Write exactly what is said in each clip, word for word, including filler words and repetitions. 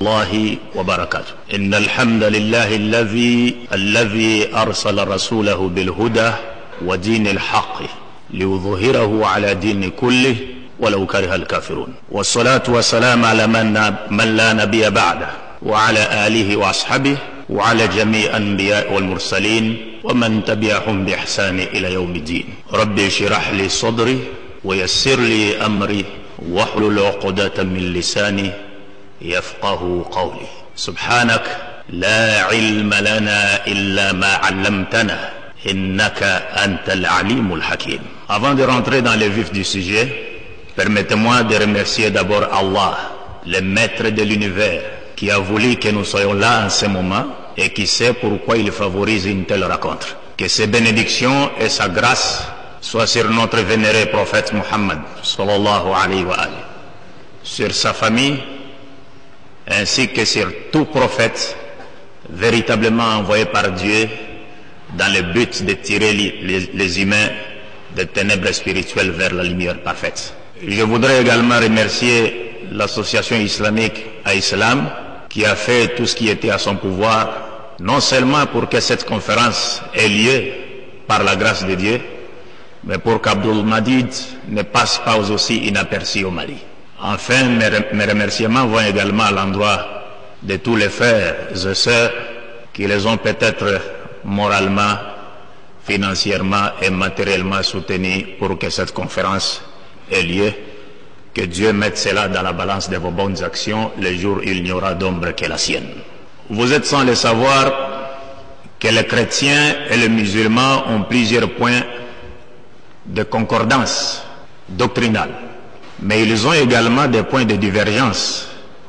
الله وبركاته. إن الحمد لله الذي الذي أرسل رسوله بالهدى ودين الحق ليظهره على دين كله ولو كره الكافرون. والصلاة والسلام على من, من لا نبي بعده وعلى آله وأصحابه وعلى جميع الأنبياء والمرسلين ومن تبعهم بإحسان إلى يوم الدين. ربي اشرح لي صدري ويسر لي أمري واحلل عقدة من لساني يفقه قولي. سبحانك لا علم لنا إلا ما علمتنا إنك أنت العليم الحكيم. Avant de rentrer dans le vif du sujet, permettez-moi de remercier d'abord Allah, le maître de l'univers, qui a voulu que nous soyons là en ce moment et qui sait pourquoi il favorise une telle rencontre. Que ses bénédictions et sa grâce soient sur notre vénéré prophète Muhammad sallallahu alayhi wa alayhi, sur sa famille, ainsi que sur tout prophète véritablement envoyé par Dieu dans le but de tirer les, les humains des ténèbres spirituelles vers la lumière parfaite. Je voudrais également remercier l'association islamique à Islam qui a fait tout ce qui était à son pouvoir, non seulement pour que cette conférence ait lieu par la grâce de Dieu, mais pour qu'Abdul Majid ne passe pas aussi inaperçu au Mali. Enfin, mes remerciements vont également à l'endroit de tous les frères et sœurs qui les ont peut-être moralement, financièrement et matériellement soutenus pour que cette conférence ait lieu. Que Dieu mette cela dans la balance de vos bonnes actions le jour où il n'y aura d'ombre que la sienne. Vous êtes sans le savoir que les chrétiens et les musulmans ont plusieurs points de concordance doctrinale. Mais ils ont également des points de divergence,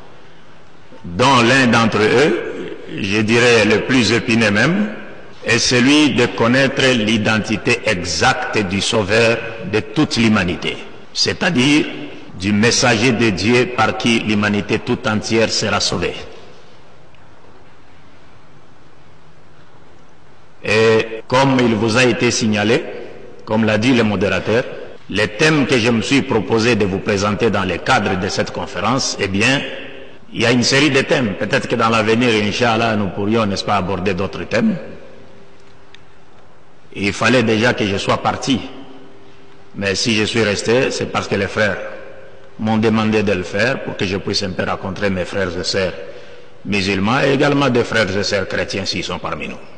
dont l'un d'entre eux, je dirais le plus épineux même, est celui de connaître l'identité exacte du Sauveur de toute l'humanité, c'est-à-dire du messager de Dieu par qui l'humanité tout entière sera sauvée. Et comme il vous a été signalé, comme l'a dit le modérateur, les thèmes que je me suis proposé de vous présenter dans le cadre de cette conférence, eh bien, il y a une série de thèmes. Peut-être que dans l'avenir, Inch'Allah, nous pourrions, n'est-ce pas, aborder d'autres thèmes. Il fallait déjà que je sois parti. Mais si je suis resté, c'est parce que les frères m'ont demandé de le faire pour que je puisse un peu rencontrer mes frères et sœurs musulmans et également des frères et sœurs chrétiens s'ils sont parmi nous.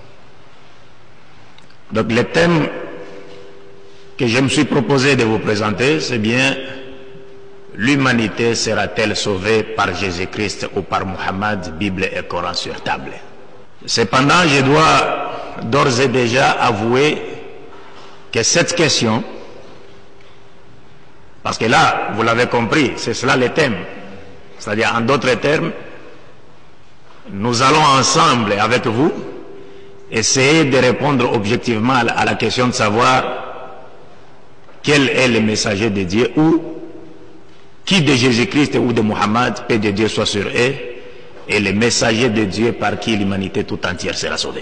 Donc, les thèmes que je me suis proposé de vous présenter, c'est bien l'humanité sera-t-elle sauvée par Jésus-Christ ou par Muhammad, Bible et Coran sur table. Cependant, je dois d'ores et déjà avouer que cette question, parce que là, vous l'avez compris, c'est cela le thème, c'est-à-dire en d'autres termes, nous allons ensemble avec vous essayer de répondre objectivement à la question de savoir quel est le messager de Dieu ou qui de Jésus-Christ ou de Muhammad, paix de Dieu soit sur eux, est le messager de Dieu par qui l'humanité tout entière sera sauvée.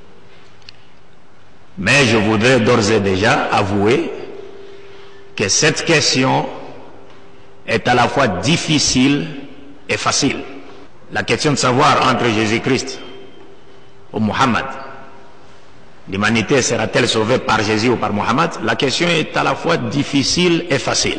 Mais je voudrais d'ores et déjà avouer que cette question est à la fois difficile et facile. La question de savoir entre Jésus-Christ ou Muhammad, l'humanité sera-t-elle sauvée par Jésus ou par Muhammad? La question est à la fois difficile et facile.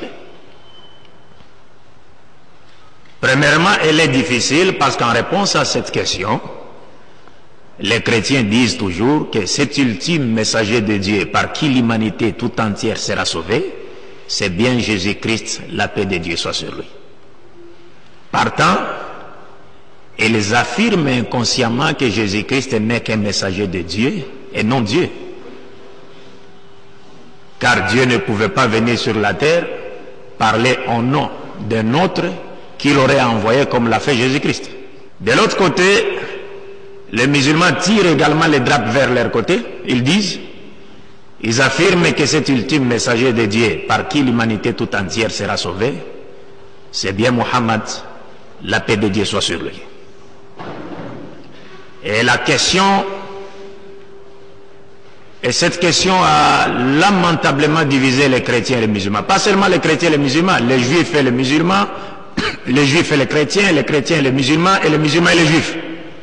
Premièrement, elle est difficile parce qu'en réponse à cette question, les chrétiens disent toujours que cet ultime messager de Dieu par qui l'humanité tout entière sera sauvée, c'est bien Jésus-Christ, la paix de Dieu soit sur lui. Partant, ils affirment inconsciemment que Jésus-Christ n'est qu'un messager de Dieu et non Dieu. Car Dieu ne pouvait pas venir sur la terre parler au nom d'un autre qu'il aurait envoyé comme l'a fait Jésus-Christ. De l'autre côté, les musulmans tirent également les drapes vers leur côté. Ils disent, ils affirment que cet ultime messager de Dieu par qui l'humanité tout entière sera sauvée, c'est bien Muhammad, la paix de Dieu soit sur lui. Et la question, et cette question a lamentablement divisé les chrétiens et les musulmans. Pas seulement les chrétiens et les musulmans, les juifs et les musulmans, les juifs et les chrétiens, les chrétiens et les musulmans, et les musulmans et les juifs.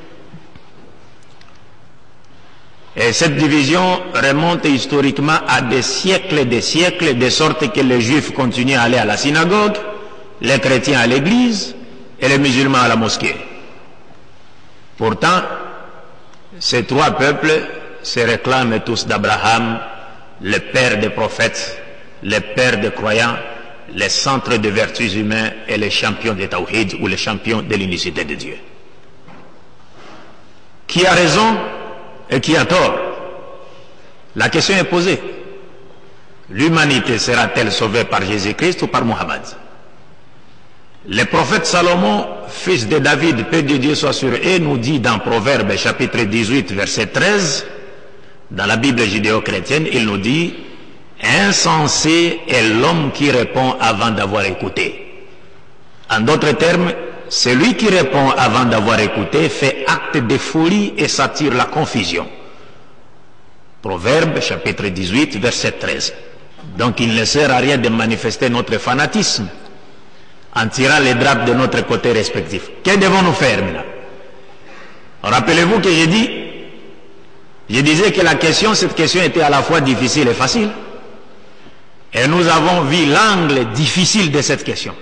Et cette division remonte historiquement à des siècles et des siècles, de sorte que les juifs continuent à aller à la synagogue, les chrétiens à l'église et les musulmans à la mosquée. Pourtant, ces trois peuples se réclament tous d'Abraham, le père des prophètes, le père des croyants, les centres de vertus humains et les champions de Tawhid ou les champions de l'unicité de Dieu. Qui a raison et qui a tort? La question est posée. L'humanité sera-t-elle sauvée par Jésus-Christ ou par Mohammed? Le prophète Salomon, fils de David, paix de Dieu soit sur eux, nous dit dans Proverbes chapitre dix-huit, verset treize, dans la Bible judéo-chrétienne, il nous dit: insensé est l'homme qui répond avant d'avoir écouté. En d'autres termes, celui qui répond avant d'avoir écouté fait acte de folie et s'attire la confusion. Proverbe chapitre dix-huit, verset treize. Donc il ne sert à rien de manifester notre fanatisme en tirant les draps de notre côté respectif. Que devons-nous faire maintenant? Rappelez-vous que j'ai dit, je disais que la question, cette question était à la fois difficile et facile. Et nous avons vu l'angle difficile de cette question.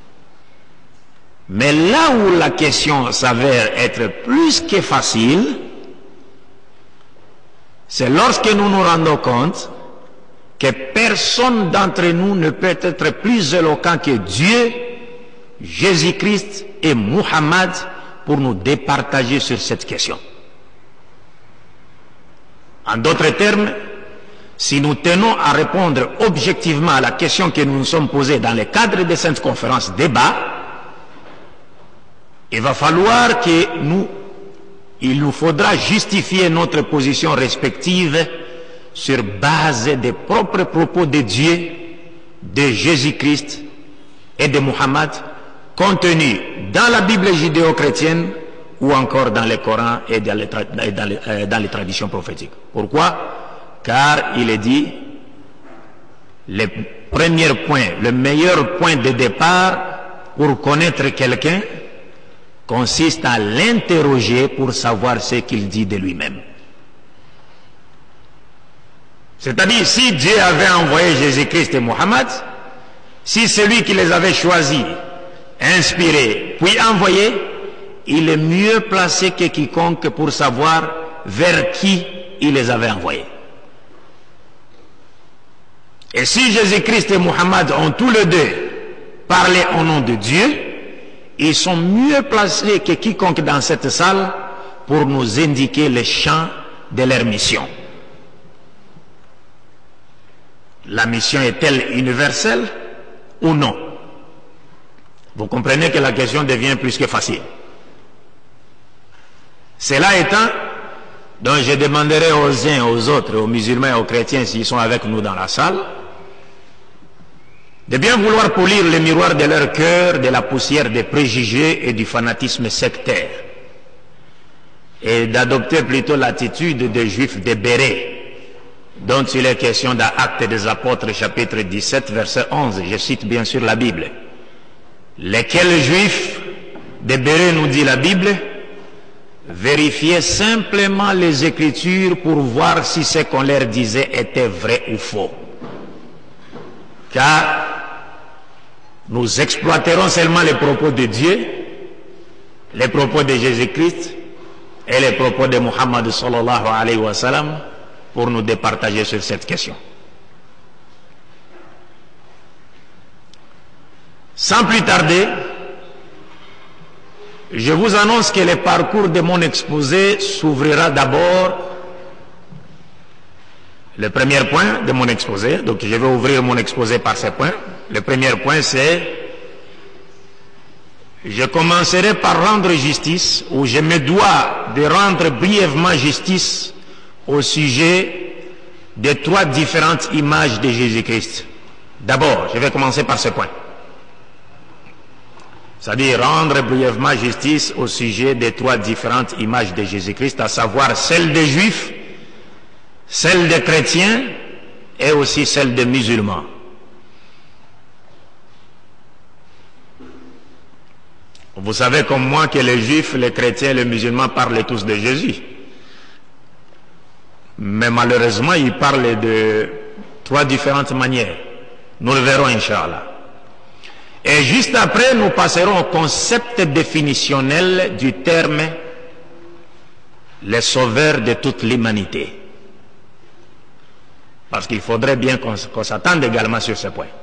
Mais là où la question s'avère être plus que facile, c'est lorsque nous nous rendons compte que personne d'entre nous ne peut être plus éloquent que Dieu, Jésus-Christ et Muhammad pour nous départager sur cette question. En d'autres termes, si nous tenons à répondre objectivement à la question que nous nous sommes posée dans le cadre de cette conférence débat, il va falloir que nous, il nous faudra justifier notre position respective sur base des propres propos de Dieu, de Jésus-Christ et de Muhammad, contenus dans la Bible judéo-chrétienne ou encore dans le Coran et dans les, dans les, euh, dans les traditions prophétiques. Pourquoi? Car il est dit, le premier point, le meilleur point de départ pour connaître quelqu'un consiste à l'interroger pour savoir ce qu'il dit de lui-même. C'est-à-dire, si Dieu avait envoyé Jésus-Christ et Mohammed, si celui qui les avait choisis, inspirés, puis envoyés, il est mieux placé que quiconque pour savoir vers qui il les avait envoyés. Et si Jésus-Christ et Mohammed ont tous les deux parlé au nom de Dieu, ils sont mieux placés que quiconque dans cette salle pour nous indiquer le champ de leur mission. La mission est-elle universelle ou non? Vous comprenez que la question devient plus que facile. Cela étant, donc je demanderai aux uns, aux autres, aux musulmans et aux chrétiens s'ils sont avec nous dans la salle, de bien vouloir polir le miroir de leur cœur de la poussière des préjugés et du fanatisme sectaire, et d'adopter plutôt l'attitude des juifs de Béret, dont il est question dans Actes des Apôtres chapitre dix-sept verset onze, je cite bien sûr la Bible. Lesquels juifs de Béret, nous dit la Bible, vérifiaient simplement les Écritures pour voir si ce qu'on leur disait était vrai ou faux. Car nous exploiterons seulement les propos de Dieu, les propos de Jésus-Christ et les propos de Muhammad sallallahu alayhi wa sallam pour nous départager sur cette question. Sans plus tarder, je vous annonce que le parcours de mon exposé s'ouvrira d'abord, le premier point de mon exposé, donc je vais ouvrir mon exposé par ces points. Le premier point, c'est, je commencerai par rendre justice, ou je me dois de rendre brièvement justice au sujet de trois différentes images de Jésus-Christ. D'abord, je vais commencer par ce point. C'est-à-dire rendre brièvement justice au sujet des trois différentes images de Jésus-Christ, à savoir celle des Juifs, celle des chrétiens et aussi celle des musulmans. Vous savez comme moi que les juifs, les chrétiens, les musulmans parlent tous de Jésus. Mais malheureusement, ils parlent de trois différentes manières. Nous le verrons, Inch'Allah. Et juste après, nous passerons au concept définitionnel du terme les sauveurs de toute l'humanité. Parce qu'il faudrait bien qu'on qu'on s'attende également sur ce point.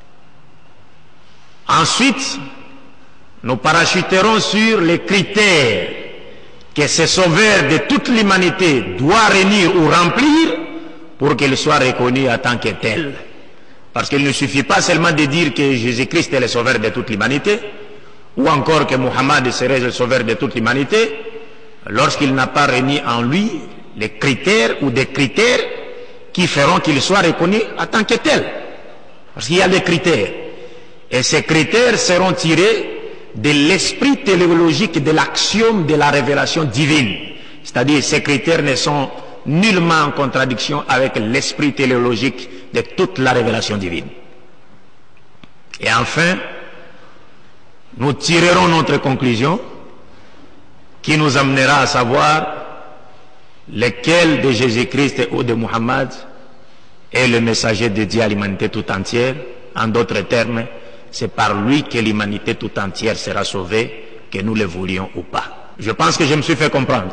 Ensuite, nous parachuterons sur les critères que ces sauveurs de toute l'humanité doivent réunir ou remplir pour qu'ils soient reconnus en tant que tels. Parce qu'il ne suffit pas seulement de dire que Jésus-Christ est le sauveur de toute l'humanité, ou encore que Mohammed serait le sauveur de toute l'humanité, lorsqu'il n'a pas réuni en lui les critères ou des critères qui feront qu'il soit reconnu en tant que tel. Parce qu'il y a des critères. Et ces critères seront tirés de l'esprit téléologique de l'axiome de la révélation divine. C'est-à-dire ces critères ne sont nullement en contradiction avec l'esprit téléologique de toute la révélation divine. Et enfin, nous tirerons notre conclusion qui nous amènera à savoir lequel de Jésus-Christ ou de Muhammad est le messager de Dieu à l'humanité tout entière. En d'autres termes, c'est par lui que l'humanité tout entière sera sauvée, que nous le voulions ou pas. Je pense que je me suis fait comprendre.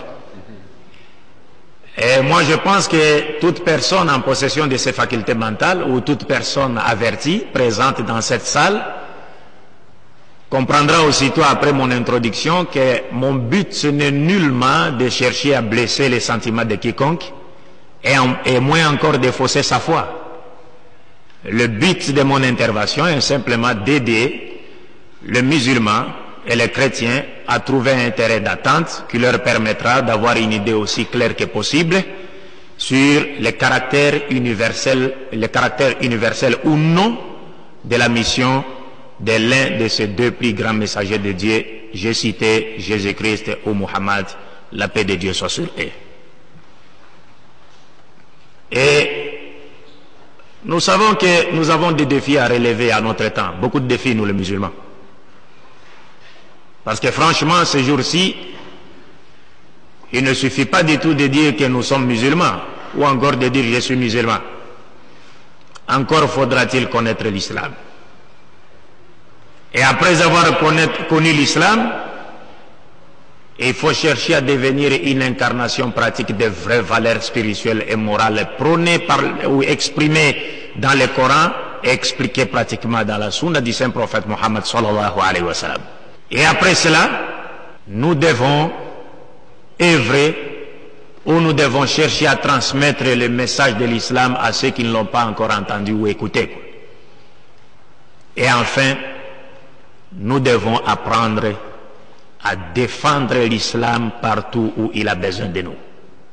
Et moi je pense que toute personne en possession de ses facultés mentales ou toute personne avertie présente dans cette salle comprendra aussitôt après mon introduction que mon but ce n'est nullement de chercher à blesser les sentiments de quiconque et, en, et moins encore de fausser sa foi. Le but de mon intervention est simplement d'aider les musulmans et les chrétiens à trouver un terrain d'attente qui leur permettra d'avoir une idée aussi claire que possible sur le caractère universel, le caractère universel ou non de la mission de l'un de ces deux plus grands messagers de Dieu, j'ai cité Jésus-Christ ou Muhammad, la paix de Dieu soit sur eux. Et nous savons que nous avons des défis à relever à notre temps, beaucoup de défis nous les musulmans. Parce que franchement, ces jours-ci, il ne suffit pas du tout de dire que nous sommes musulmans, ou encore de dire je suis musulman. Encore faudra-t-il connaître l'islam. Et après avoir connu l'islam, il faut chercher à devenir une incarnation pratique de vraies valeurs spirituelles et morales prônées par, ou exprimées dans le Coran et expliquées pratiquement dans la sunna du saint prophète Mohammed sallallahu alayhi wa sallam. Et après cela, nous devons œuvrer ou nous devons chercher à transmettre le message de l'islam à ceux qui ne l'ont pas encore entendu ou écouté. Et enfin, nous devons apprendre à défendre l'islam partout où il a besoin de nous.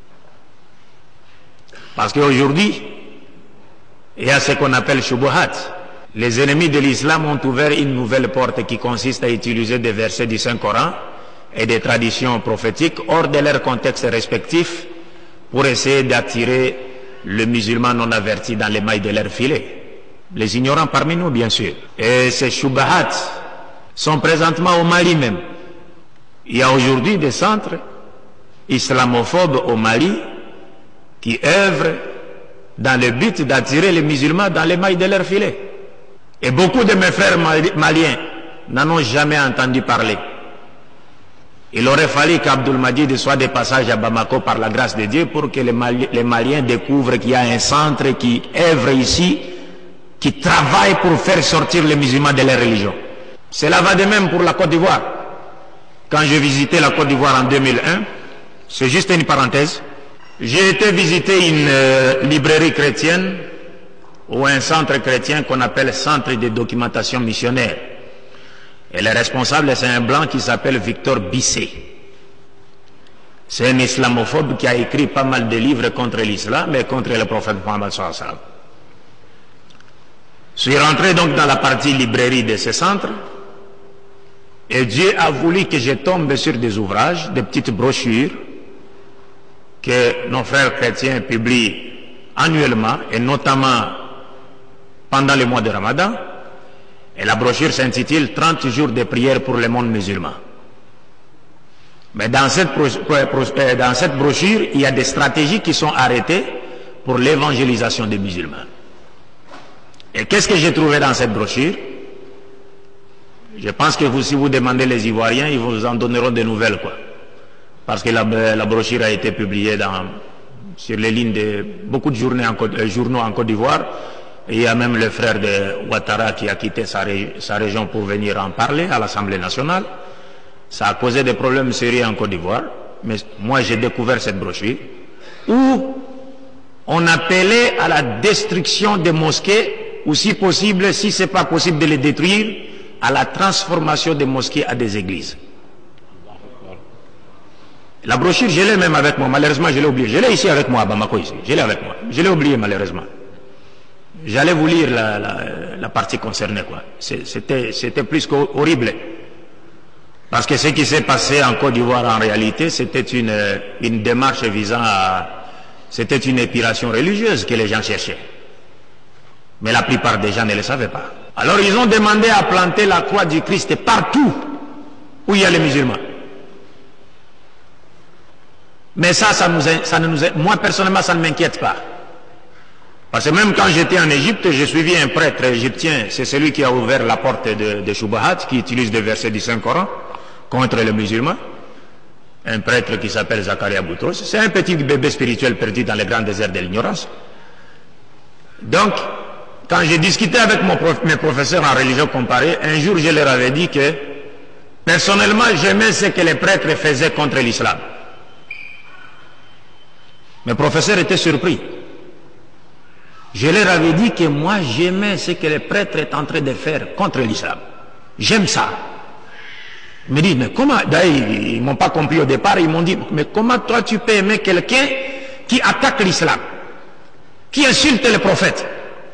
Parce qu'aujourd'hui, il y a ce qu'on appelle shubuhat. Les ennemis de l'islam ont ouvert une nouvelle porte qui consiste à utiliser des versets du Saint-Coran et des traditions prophétiques hors de leur contexte respectif pour essayer d'attirer le musulman non averti dans les mailles de leur filet. Les ignorants parmi nous, bien sûr. Et ces shubuhat sont présentement au Mali même. Il y a aujourd'hui des centres islamophobes au Mali qui œuvrent dans le but d'attirer les musulmans dans les mailles de leur filet. Et beaucoup de mes frères maliens n'en ont jamais entendu parler. Il aurait fallu qu'Abdul Majid soit de passage à Bamako par la grâce de Dieu pour que les, Mali les Maliens découvrent qu'il y a un centre qui œuvre ici, qui travaille pour faire sortir les musulmans de leur religion. Cela va de même pour la Côte d'Ivoire. Quand j'ai visité la Côte d'Ivoire en deux mille un, c'est juste une parenthèse, j'ai été visiter une euh, librairie chrétienne ou un centre chrétien qu'on appelle Centre de documentation missionnaire. Et le responsable, c'est un blanc qui s'appelle Victor Bissé. C'est un islamophobe qui a écrit pas mal de livres contre l'islam et contre le prophète Mohammed sallallahu alayhi wa sallam. Je suis rentré donc dans la partie librairie de ce centre et Dieu a voulu que je tombe sur des ouvrages, des petites brochures que nos frères chrétiens publient annuellement et notamment pendant le mois de Ramadan. Et la brochure s'intitule trente jours de prière pour le monde musulman. Mais dans cette, dans cette brochure, il y a des stratégies qui sont arrêtées pour l'évangélisation des musulmans. Et qu'est-ce que j'ai trouvé dans cette brochure? Je pense que vous, si vous demandez les Ivoiriens, ils vous en donneront des nouvelles, quoi. Parce que la, la brochure a été publiée dans, sur les lignes de beaucoup de journaux en Côte, euh, journaux en Côte d'Ivoire. Et il y a même le frère de Ouattara qui a quitté sa, ré, sa région pour venir en parler à l'Assemblée nationale. Ça a causé des problèmes sérieux en Côte d'Ivoire. Mais moi, j'ai découvert cette brochure où on appelait à la destruction des mosquées, ou si possible, si ce n'est pas possible de les détruire, à la transformation des mosquées à des églises. La brochure, je l'ai même avec moi. Malheureusement, je l'ai oublié. Je l'ai ici avec moi à Bamako, ici. Je l'ai avec moi. Je l'ai oublié, malheureusement. J'allais vous lire la, la, la partie concernée, quoi. C'était plus qu'horrible. Parce que ce qui s'est passé en Côte d'Ivoire, en réalité, c'était une, une démarche visant à... C'était une épiration religieuse que les gens cherchaient. Mais la plupart des gens ne le savaient pas. Alors ils ont demandé à planter la croix du Christ partout où il y a les musulmans. Mais ça, ça, nous, ça ne nous, moi personnellement, ça ne m'inquiète pas. Parce que même quand j'étais en Égypte, j'ai suivi un prêtre égyptien, c'est celui qui a ouvert la porte de, de Shubahat, qui utilise des versets du Saint-Coran contre les musulmans. Un prêtre qui s'appelle Zakaria Boutros. C'est un petit bébé spirituel perdu dans les grands déserts de l'ignorance. Donc, quand j'ai discuté avec mon prof, mes professeurs en religion comparée, un jour je leur avais dit que, personnellement, j'aimais ce que les prêtres faisaient contre l'islam. Mes professeurs étaient surpris. Je leur avais dit que moi, j'aimais ce que les prêtres étaient en train de faire contre l'islam. J'aime ça. Ils me disent, mais comment, d'ailleurs, ils ne m'ont pas compris au départ, ils m'ont dit, mais comment toi tu peux aimer quelqu'un qui attaque l'islam, qui insulte les prophètes?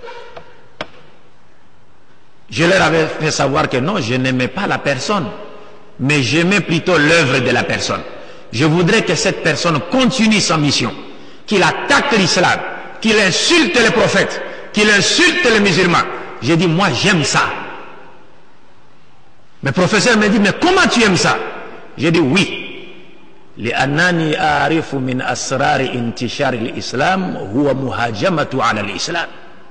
Je leur avais fait savoir que non, je n'aimais pas la personne, mais j'aimais plutôt l'œuvre de la personne. Je voudrais que cette personne continue sa mission, qu'il attaque l'islam, qu'il insulte les prophètes, qu'il insulte les musulmans. J'ai dit, moi j'aime ça. Mes professeurs me dit, mais comment tu aimes ça? J'ai dit, oui. لأنني أعرف من أسرار انتشار الإسلام هو مهاجمة على الإسلام.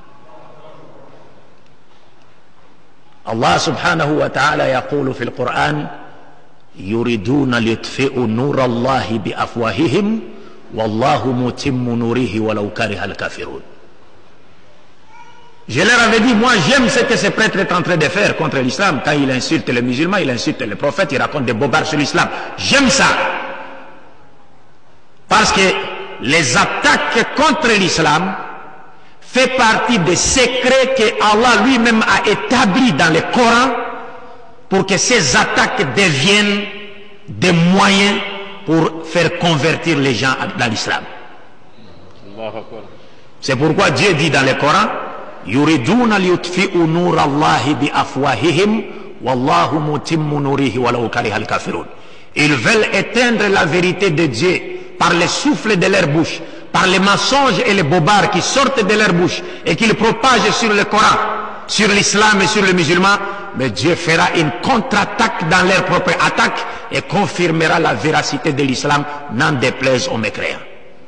الله سبحانه وتعالى يقول في القرآن يريدون ليطفئوا نور الله بأفواههم والله متم نوره ولو كره الكافرون. Je leur avais dit, moi j'aime ce que ce prêtre est en train de faire contre l'islam. Quand il insulte les musulmans, il insulte les prophètes, il raconte des bobards sur l'islam. J'aime ça. Parce que les attaques contre l'islam fait partie des secrets que Allah lui-même a établis dans le Coran pour que ces attaques deviennent des moyens pour faire convertir les gens dans l'islam. C'est pourquoi Dieu dit dans le Coran, yuriduna liyutfi'u nur Allah bi afwahihim wallahu mutimmu nurihi walau karihal kafirun. Ils veulent éteindre la vérité de Dieu par le souffle de leur bouche, par les mensonges et les bobards qui sortent de leur bouche et qu'ils propagent sur le Coran, sur l'islam et sur les musulmans, mais Dieu fera une contre-attaque dans leur propre attaque et confirmera la véracité de l'islam, n'en déplaise aux mécréants.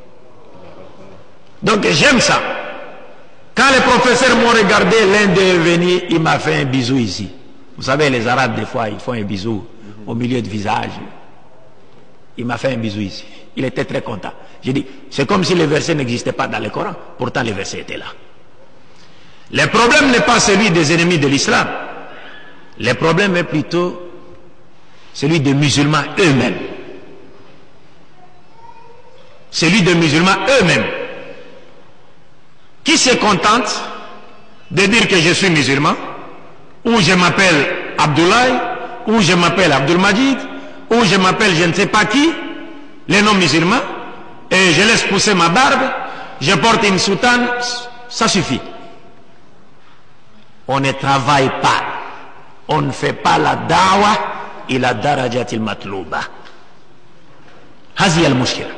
Donc j'aime ça. Quand les professeurs m'ont regardé, l'un d'eux est venu, il m'a fait un bisou ici. Vous savez, les Arabes, des fois, ils font un bisou au milieu du visage. Il m'a fait un bisou ici. Il était très content. J'ai dit, c'est comme si les versets n'existaient pas dans le Coran. Pourtant, les versets étaient là. Le problème n'est pas celui des ennemis de l'islam. Le problème est plutôt celui des musulmans eux-mêmes. Celui des musulmans eux-mêmes. Qui se contente de dire que je suis musulman, ou je m'appelle Abdoulaye, ou je m'appelle Abdul Majid, ou je m'appelle je ne sais pas qui, les noms musulmans, et je laisse pousser ma barbe, je porte une soutane, ça suffit. On ne travaille pas, on ne fait pas la da'wa ila darajatil matlouba. Hazi al-mushkila.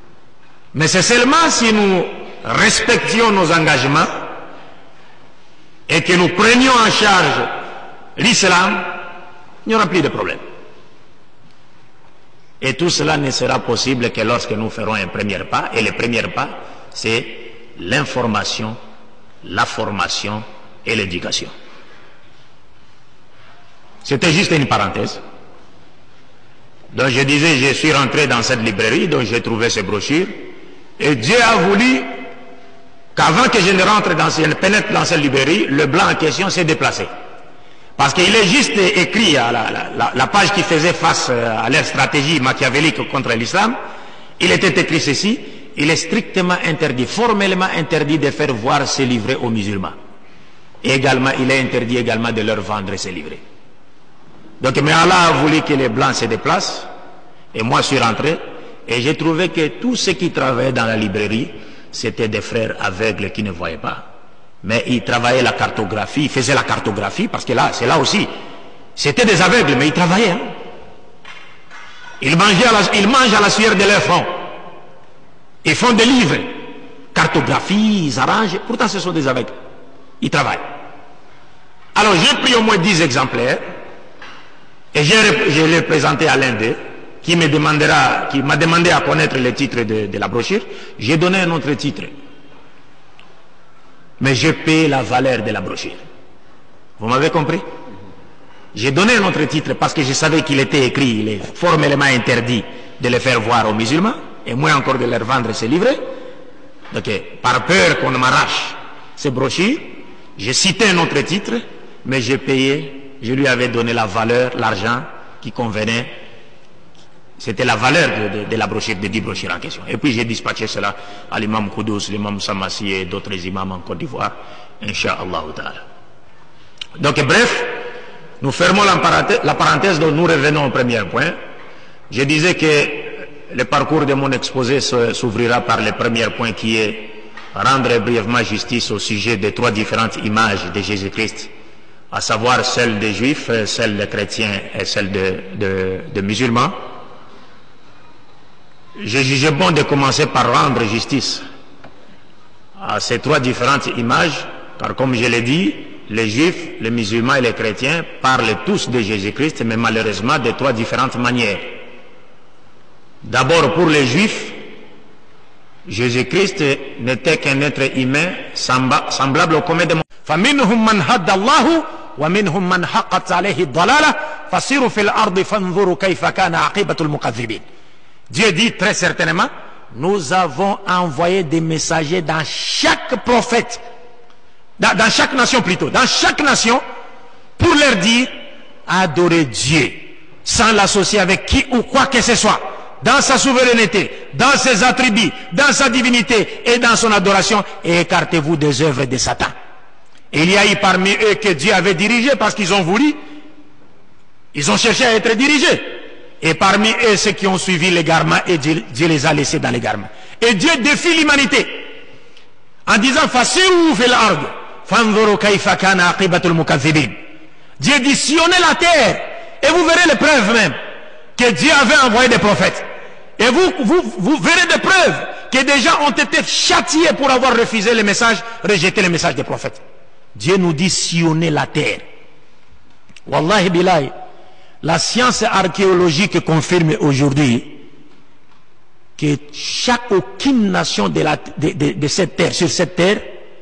Mais c'est seulement si nous respections nos engagements et que nous prenions en charge l'islam, il n'y aura plus de problème. Et tout cela ne sera possible que lorsque nous ferons un premier pas. Et le premier pas, c'est l'information, la formation et l'éducation. C'était juste une parenthèse. Donc je disais, je suis rentré dans cette librairie, donc j'ai trouvé ces brochures. Et Dieu a voulu qu'avant que je ne rentre dans, je ne pénètre dans cette librairie, le blanc en question s'est déplacé. Parce qu'il est juste écrit à la, la, la page qui faisait face à leur stratégie machiavélique contre l'islam, il était écrit ceci: il est strictement interdit, formellement interdit de faire voir ces livrets aux musulmans. Et également, il est interdit également de leur vendre ces livrets. Donc, mais Allah a voulu que les blancs se déplacent, et moi je suis rentré, et j'ai trouvé que tous ceux qui travaillaient dans la librairie, c'était des frères aveugles qui ne voyaient pas. Mais ils travaillaient la cartographie, ils faisaient la cartographie, parce que là, c'est là aussi. C'était des aveugles, mais ils travaillaient. Hein. Ils, mangeaient à la, ils mangent à la sueur de leur front. Ils font des livres, cartographie, ils arrangent. Pourtant, ce sont des aveugles. Ils travaillent. Alors, j'ai pris au moins dix exemplaires, et je l'ai présenté à l'un d'eux, qui me demandera, qui m'a demandé à connaître le titre de, de la brochure. J'ai donné un autre titre. Mais je paie la valeur de la brochure. Vous m'avez compris? J'ai donné un autre titre parce que je savais qu'il était écrit, il est formellement interdit de le faire voir aux musulmans, et moins encore de leur vendre ces livrets. Donc, par peur qu'on m'arrache ces brochures, j'ai cité un autre titre, mais j'ai payé, je lui avais donné la valeur, l'argent qui convenait. C'était la valeur de, de, de la brochure, de dix brochures en question. Et puis j'ai dispatché cela à l'imam Koudous, l'imam Samassi et d'autres imams en Côte d'Ivoire, Inch'Allah ta'ala. Donc bref, nous fermons la parenthèse, la parenthèse, donc nous revenons au premier point. Je disais que le parcours de mon exposé s'ouvrira par le premier point qui est rendre brièvement justice au sujet des trois différentes images de Jésus-Christ, à savoir celle des Juifs, celle des chrétiens et celle de, de, de musulmans. J'ai jugé bon de commencer par rendre justice à ces trois différentes images, car comme je l'ai dit, les Juifs, les musulmans et les chrétiens parlent tous de Jésus-Christ, mais malheureusement de trois différentes manières. D'abord, pour les Juifs, Jésus-Christ n'était qu'un être humain semblable au commun des mondes. فَمِنْهُمْ مَنْ هَدَّ اللَّهُ وَمِنْهُمْ مَنْ حَقَّتْ عَلَيْهِ الضَّلَالَةُ فَسِيرُوا فِي الْأَرْضِ فَانْظُرُوا كَيْفَ كَانَ عَاقِبَةُ الْمُكَذِّبِينَ. Dieu dit très certainement, nous avons envoyé des messagers dans chaque prophète, dans, dans chaque nation plutôt, dans chaque nation, pour leur dire, adorer Dieu, sans l'associer avec qui ou quoi que ce soit, dans sa souveraineté, dans ses attributs, dans sa divinité et dans son adoration, et écartez-vous des œuvres de Satan. Et il y a eu parmi eux que Dieu avait dirigé parce qu'ils ont voulu, ils ont cherché à être dirigés. Et parmi eux, ceux qui ont suivi l'égarement, et Dieu, Dieu les a laissés dans l'égarement. Et Dieu défie l'humanité en disant Fasiru fil ard fanzuru kayfa kana aqibatul mukaththibin. Dieu dit sillonnez la terre et vous verrez les preuves même que Dieu avait envoyé des prophètes. Et vous, vous, vous verrez des preuves que des gens ont été châtiés pour avoir refusé le message, rejeté le message des prophètes. Dieu nous dit sillonnez la terre. Wallahi billahi. La science archéologique confirme aujourd'hui que chaque, aucune nation de, la, de, de, de cette terre, sur cette terre,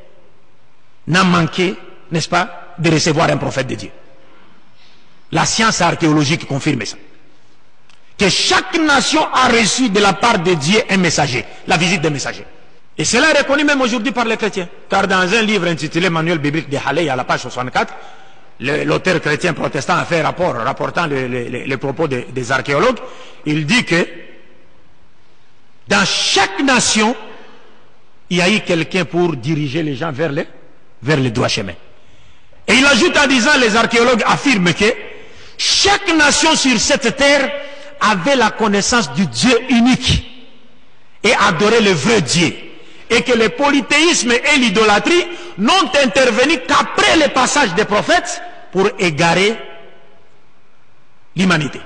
n'a manqué, n'est-ce pas, de recevoir un prophète de Dieu. La science archéologique confirme ça. Que chaque nation a reçu de la part de Dieu un messager, la visite des messagers. Et cela est reconnu même aujourd'hui par les chrétiens. Car dans un livre intitulé Manuel biblique de Haley, à la page soixante-quatre, l'auteur chrétien protestant a fait un rapport rapportant les, les, les propos de, des archéologues. Il dit que dans chaque nation, il y a eu quelqu'un pour diriger les gens vers le, vers le droit chemin. Et il ajoute en disant, les archéologues affirment que chaque nation sur cette terre avait la connaissance du Dieu unique et adorait le vrai Dieu. Et que le polythéisme et l'idolâtrie n'ont intervenu qu'après le passage des prophètes pour égarer l'humanité.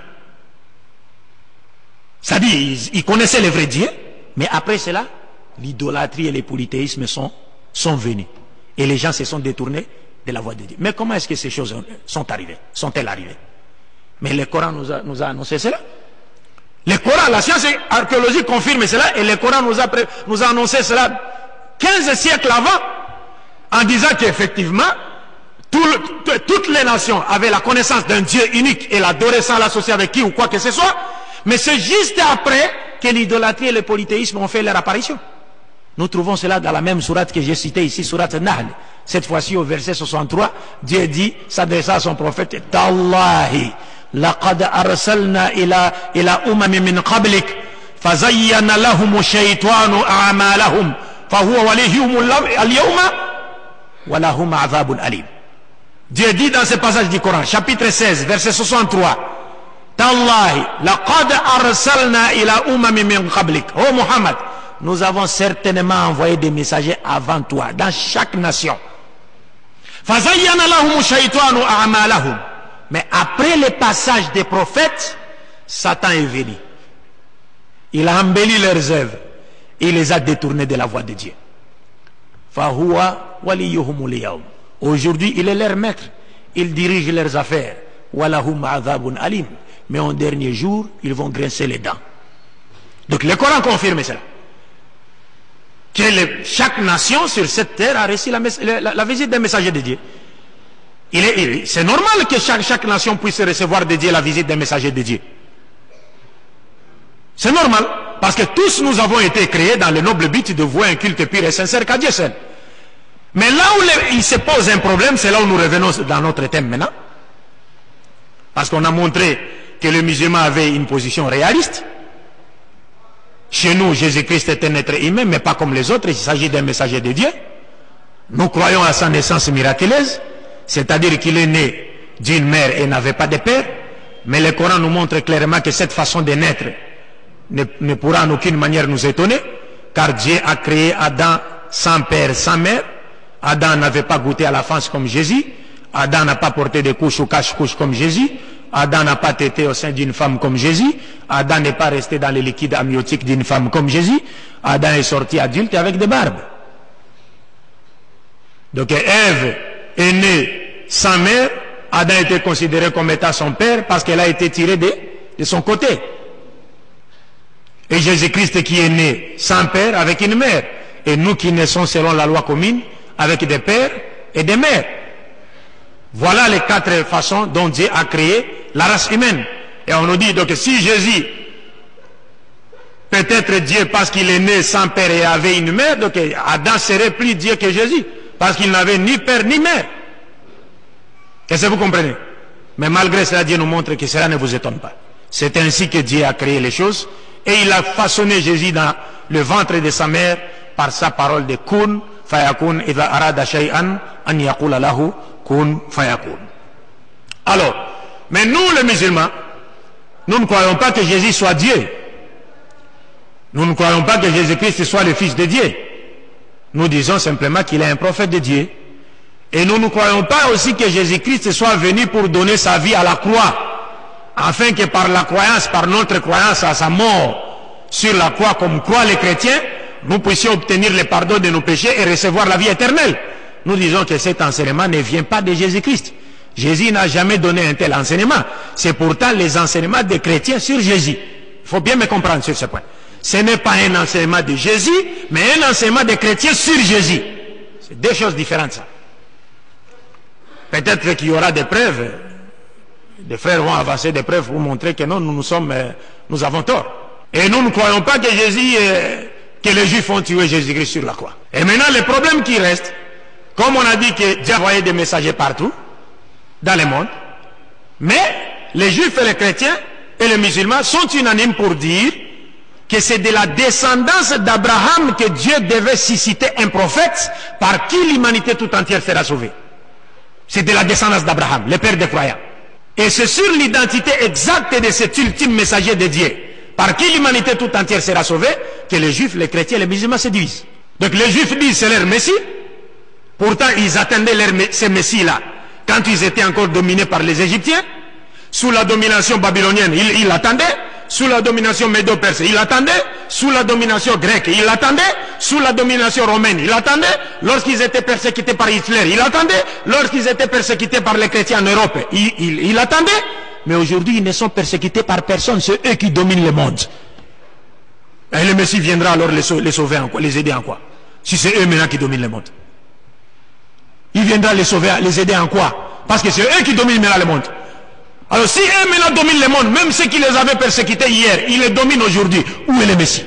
C'est-à-dire, ils, ils connaissaient le vrai Dieu, mais après cela, l'idolâtrie et le polythéisme sont, sont venus. Et les gens se sont détournés de la voix de Dieu. Mais comment est-ce que ces choses sont arrivées, sont-elles arrivées? Mais le Coran nous a, nous a annoncé cela. Le Coran, la science archéologique confirme cela, et le Coran nous a, nous a annoncé cela quinze siècles avant, en disant qu'effectivement, tout le, toutes les nations avaient la connaissance d'un Dieu unique et l'adoraient sans l'associer avec qui ou quoi que ce soit, mais c'est juste après que l'idolâtrie et le polythéisme ont fait leur apparition. Nous trouvons cela dans la même sourate que j'ai citée ici, sourate Nahl. Cette fois-ci au verset soixante-trois, Dieu dit, s'adressant à son prophète, « Tallahi, laqad arsalna ila, ila umami min qablik, fazayyana lahum shaytanu a'malahum, fahuwa waliyhum al-yawma, wa lahum azabun alim. » Dieu dit dans ce passage du Coran, chapitre seize, verset soixante-trois, « Tallahi, laqad arsalna ila umami min qablik. » Oh Muhammad, nous avons certainement envoyé des messagers avant toi, dans chaque nation. Mais après le passage des prophètes, Satan est venu. Il a embelli leurs œuvres. Il les a détournés de la voie de Dieu. Aujourd'hui, il est leur maître. Il dirige leurs affaires. Mais en dernier jour, ils vont grincer les dents. Donc le Coran confirme cela. Que le, chaque nation sur cette terre a reçu la, la, la visite d'un messager de Dieu. C'est normal que chaque, chaque nation puisse recevoir de Dieu la visite d'un messager de Dieu. C'est normal, parce que tous nous avons été créés dans le noble but de vouer un culte pur et sincère qu'à Dieu seul. Mais là où le, il se pose un problème, c'est là où nous revenons dans notre thème maintenant. Parce qu'on a montré que le musulman avait une position réaliste. Chez nous, Jésus-Christ est un être humain, mais pas comme les autres, il s'agit d'un messager de Dieu. Nous croyons à sa naissance miraculeuse, c'est-à-dire qu'il est né d'une mère et n'avait pas de père, mais le Coran nous montre clairement que cette façon de naître ne, ne pourra en aucune manière nous étonner, car Dieu a créé Adam sans père, sans mère. Adam n'avait pas goûté à la fange comme Jésus, Adam n'a pas porté de couches ou cache-couches comme Jésus, Adam n'a pas tété au sein d'une femme comme Jésus, Adam n'est pas resté dans les liquides amniotiques d'une femme comme Jésus, Adam est sorti adulte avec des barbes. Donc Ève est née sans mère, Adam était considéré comme étant son père parce qu'elle a été tirée de, de son côté. Et Jésus-Christ qui est né sans père avec une mère, et nous qui naissons selon la loi commune avec des pères et des mères. Voilà les quatre façons dont Dieu a créé la race humaine. Et on nous dit donc que si Jésus peut être Dieu parce qu'il est né sans père et avait une mère, donc Adam serait plus Dieu que Jésus parce qu'il n'avait ni père ni mère. Est-ce que vous comprenez? Mais malgré cela, Dieu nous montre que cela ne vous étonne pas. C'est ainsi que Dieu a créé les choses et il a façonné Jésus dans le ventre de sa mère par sa parole de kun fayakun idha arada shay'an an yaqula lahu kun fayakun. Alors, mais nous les musulmans, nous ne croyons pas que Jésus soit Dieu. Nous ne croyons pas que Jésus-Christ soit le Fils de Dieu. Nous disons simplement qu'il est un prophète de Dieu. Et nous ne croyons pas aussi que Jésus-Christ soit venu pour donner sa vie à la croix, afin que par la croyance, par notre croyance à sa mort sur la croix, comme croient les chrétiens, nous puissions obtenir le pardon de nos péchés et recevoir la vie éternelle. Nous disons que cet enseignement ne vient pas de Jésus-Christ. Jésus n'a jamais donné un tel enseignement. C'est pourtant les enseignements des chrétiens sur Jésus. Il faut bien me comprendre sur ce point. Ce n'est pas un enseignement de Jésus, mais un enseignement des chrétiens sur Jésus. C'est deux choses différentes, ça. Peut-être qu'il y aura des preuves. Des frères vont avancer des preuves pour montrer que non, nous, nous sommes, nous avons tort. Et nous ne croyons pas que Jésus, que les Juifs ont tué Jésus-Christ sur la croix. Et maintenant, le problème qui reste, comme on a dit que Dieu a envoyé des messagers partout, dans le monde, mais les Juifs et les chrétiens et les musulmans sont unanimes pour dire que c'est de la descendance d'Abraham que Dieu devait susciter un prophète par qui l'humanité tout entière sera sauvée. C'est de la descendance d'Abraham, le père des croyants. Et c'est sur l'identité exacte de cet ultime messager de Dieu, par qui l'humanité tout entière sera sauvée, que les Juifs, les chrétiens et les musulmans se divisent. Donc les Juifs disent c'est leur Messie, pourtant ils attendaient leur, ces Messies-là quand ils étaient encore dominés par les Égyptiens. Sous la domination babylonienne, ils, ils l'attendaient. sous la domination médo-perse, il attendait, sous la domination grecque, il attendait, sous la domination romaine, il attendait, lorsqu'ils étaient persécutés par Hitler, il attendait, lorsqu'ils étaient persécutés par les chrétiens en Europe, il, il, il attendait, mais aujourd'hui ils ne sont persécutés par personne, c'est eux qui dominent le monde. Et le Messie viendra alors les, les sauver en quoi, les aider en quoi? Si c'est eux maintenant qui dominent le monde. Il viendra les sauver, les aider en quoi? Parce que c'est eux qui dominent maintenant le monde. Alors si eux maintenant dominent le monde, même ceux qui les avaient persécutés hier, ils les dominent aujourd'hui, où est le Messie?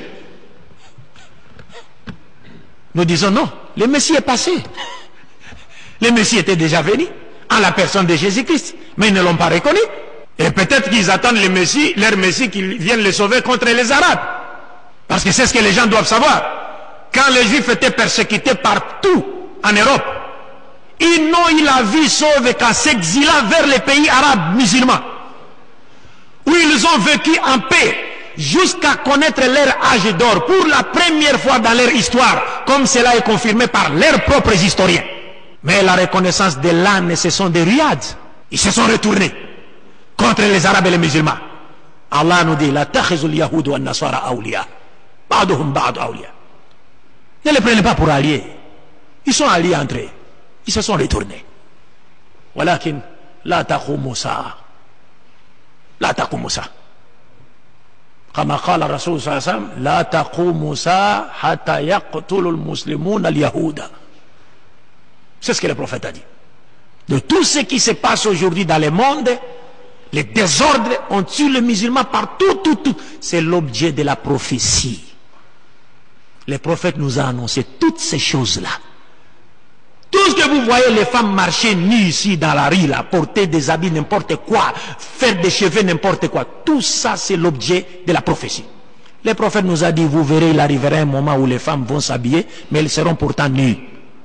Nous disons non, le Messie est passé. Le Messie était déjà venu, en la personne de Jésus-Christ, mais ils ne l'ont pas reconnu. Et peut-être qu'ils attendent le Messie, leur Messie, qu'ils viennent les sauver contre les Arabes. Parce que c'est ce que les gens doivent savoir. Quand les Juifs étaient persécutés partout en Europe, ils n'ont eu la vie sauve qu'en s'exilant vers les pays arabes musulmans, où ils ont vécu en paix jusqu'à connaître leur âge d'or pour la première fois dans leur histoire, comme cela est confirmé par leurs propres historiens. Mais la reconnaissance de l'âne, ce sont des riades. Ils se sont retournés contre les Arabes et les musulmans. Allah nous dit, la takhizul yahoud wa nasara awliya. Ba'duhum ba'd awliya. Ne les prenez pas pour alliés. Ils sont alliés entre eux. Ils se sont retournés. Walakin la taqumu sa'a. La taqumu sa'a. Kama qala Rasul sallallahu alayhi wa sallam, la taqumu sa'a hatta yaqtulu al-muslimuna al-yahuda. C'est ce que le prophète a dit. De tout ce qui se passe aujourd'hui dans le monde, les désordres, on tue les musulmans partout, tout, tout. C'est l'objet de la prophétie. Le prophète nous a annoncé toutes ces choses-là. Tout ce que vous voyez, les femmes marcher nues ici dans la rue, là, porter des habits, n'importe quoi, faire des cheveux, n'importe quoi, tout ça, c'est l'objet de la prophétie. Le prophète nous a dit, vous verrez, il arrivera un moment où les femmes vont s'habiller, mais elles seront pourtant nues.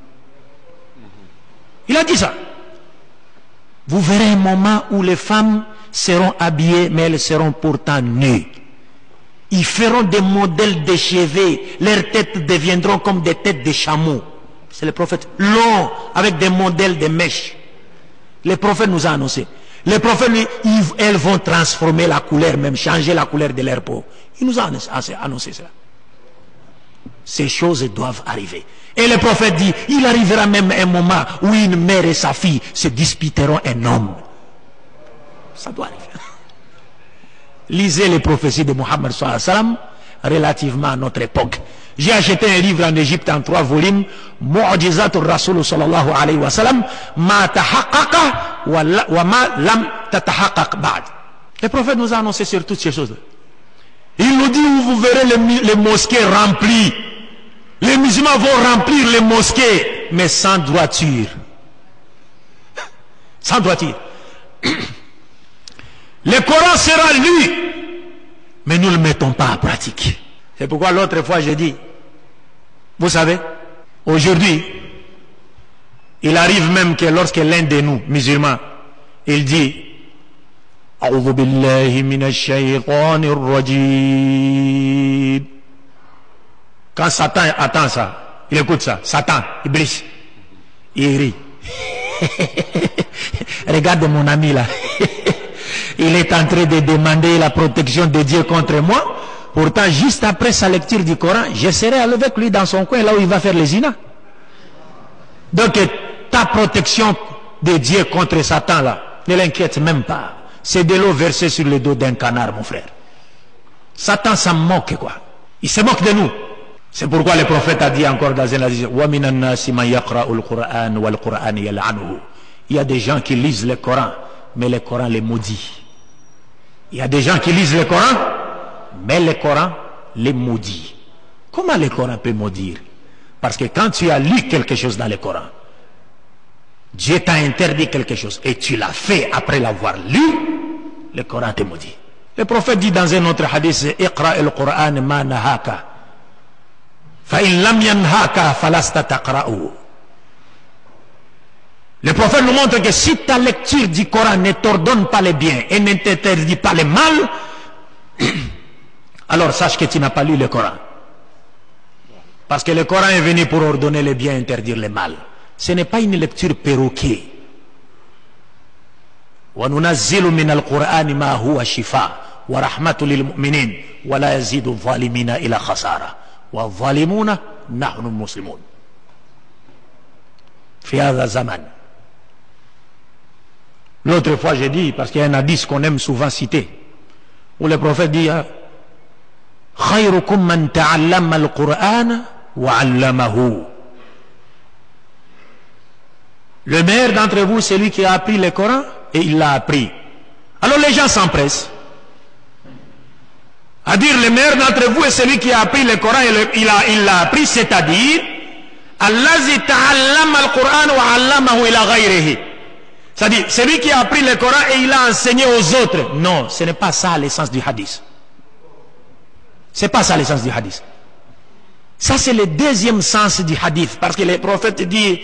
Il a dit ça. Vous verrez un moment où les femmes seront habillées, mais elles seront pourtant nues. Ils feront des modèles de cheveux, leurs têtes deviendront comme des têtes de chameaux. C'est le prophète long, avec des modèles de mèches. Le prophète nous a annoncé. Les prophètes, ils, elles vont transformer la couleur, même changer la couleur de leur peau. Il nous a annoncé cela. Ces choses doivent arriver. Et le prophète dit, il arrivera même un moment où une mère et sa fille se disputeront un homme. Ça doit arriver. Lisez les prophéties de Mohammed sallallahu alayhi wa sallam relativement à notre époque. J'ai acheté un livre en Égypte en trois volumes, Mu'jizatul Rasul sallallahu alayhi wa sallam, ma tahaqqaqa wa ma lam tatahaqqaq ba'd. Le prophète nous a annoncé sur toutes ces choses. Il nous dit où vous verrez les, les mosquées remplies. Les musulmans vont remplir les mosquées, mais sans droiture. Sans droiture. Le Coran sera lu, mais nous ne le mettons pas en pratique. C'est pourquoi l'autre fois j'ai dit, vous savez, aujourd'hui, il arrive même que lorsque l'un de nous, musulmans, il dit, A'udhu billahi minash shaytanir rajim. Quand Satan attend ça, il écoute ça, Satan, Iblis, il rit. Regarde mon ami là. Il est en train de demander la protection de Dieu contre moi. Pourtant, juste après sa lecture du Coran, je serai avec lui dans son coin, là où il va faire les zina. Donc, ta protection de Dieu contre Satan là, ne l'inquiète même pas. C'est de l'eau versée sur le dos d'un canard, mon frère. Satan s'en moque, quoi. Il se moque de nous. C'est pourquoi le prophète a dit encore dans un hadith, Wa minan nasi man yaqra'ul Qur'an wal Qur'an yal'anuhu. Il y a des gens qui lisent le Coran, mais le Coran les maudit. Il y a des gens qui lisent le Coran, mais le Coran les maudit. Comment le Coran peut maudire? Parce que quand tu as lu quelque chose dans le Coran, Dieu t'a interdit quelque chose et tu l'as fait après l'avoir lu, le Coran te maudit. Le prophète dit dans un autre hadith, Iqra al-Qur'an ma nahaka fa in lam yanhaka falasta taqra'u. Le prophète nous montre que si ta lecture du Coran ne t'ordonne pas le bien et ne t'interdit pas le mal, alors sache que tu n'as pas lu le Coran. Parce que le Coran est venu pour ordonner le bien et interdire le mal. Ce n'est pas une lecture perroquet. وَنُنَزِّلُ مِنَ الْقُرْآنِ مَا هُوَ شِفَاءٌ ورحمة للمؤمنين ولا يزيد الظالمين إلى خسارة والظالمون نحن المسلمون في هذا الزمن. L'autre fois j'ai dit, parce qu'il y a un hadith qu'on aime souvent citer, où le prophète dit خيركم من تعلم القرآن وعلمه. Le meilleur d'entre vous, c'est lui qui a appris le Coran et il l'a appris. Alors les gens s'empressent à dire le meilleur d'entre vous est celui qui a appris le Coran et le, il l'a il appris, c'est-à-dire Allazi ta'allama al-Qur'an wa 'allamahu ila ghayrihi. C'est-à-dire celui qui a appris le Coran et il l'a enseigné aux autres. Non, ce n'est pas ça l'essence du hadith. C'est pas ça l'essence du hadith. Ça c'est le deuxième sens du hadith, parce que le prophète dit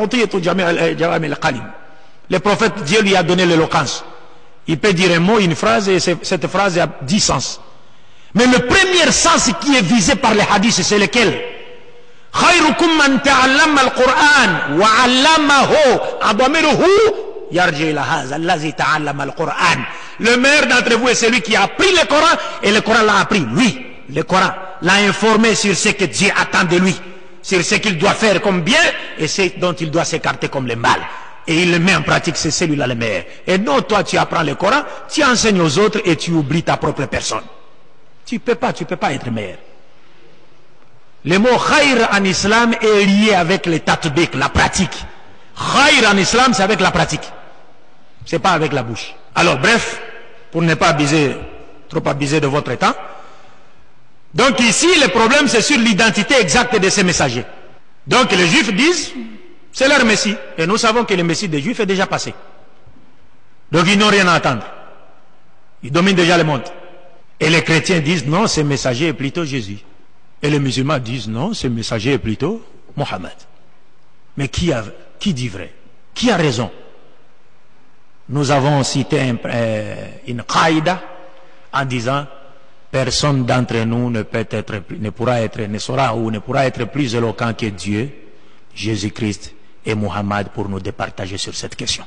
le prophète, Dieu lui a donné l'éloquence. Il peut dire un mot, une phrase, et cette phrase a dix sens. Mais le premier sens qui est visé par les hadiths, c'est lequel? خيركم من تعلم القرآن وعلمه أضمره يرجع إلى هذا الذي تعلم القرآن. Le meilleur d'entre vous est celui qui a appris le Coran et le Coran l'a appris. Lui, le Coran l'a informé sur ce que Dieu attend de lui, sur ce qu'il doit faire comme bien et ce dont il doit s'écarter comme le mal. Et il le met en pratique, c'est celui-là le meilleur. Et non, toi tu apprends le Coran, tu enseignes aux autres et tu oublies ta propre personne. Tu peux pas, tu peux pas être meilleur. Le mot khayr en islam est lié avec le tatbiq, la pratique. Khayr en islam, c'est avec la pratique. C'est pas avec la bouche. Alors bref, pour ne pas abuser, trop abuser de votre temps. Donc ici, le problème c'est sur l'identité exacte de ces messagers. Donc les juifs disent, c'est leur messie. Et nous savons que le messie des juifs est déjà passé. Donc ils n'ont rien à attendre. Ils dominent déjà le monde. Et les chrétiens disent, non, ce messager est plutôt Jésus. Et les musulmans disent, non, ce messager est plutôt Mohammed. Mais qui, a, qui dit vrai? Qui a raison? Nous avons cité un, euh, une qaïda en disant, personne d'entre nous ne peut être, ne pourra être, ne sera ou ne pourra être plus éloquent que Dieu, Jésus-Christ et Mohammed pour nous départager sur cette question.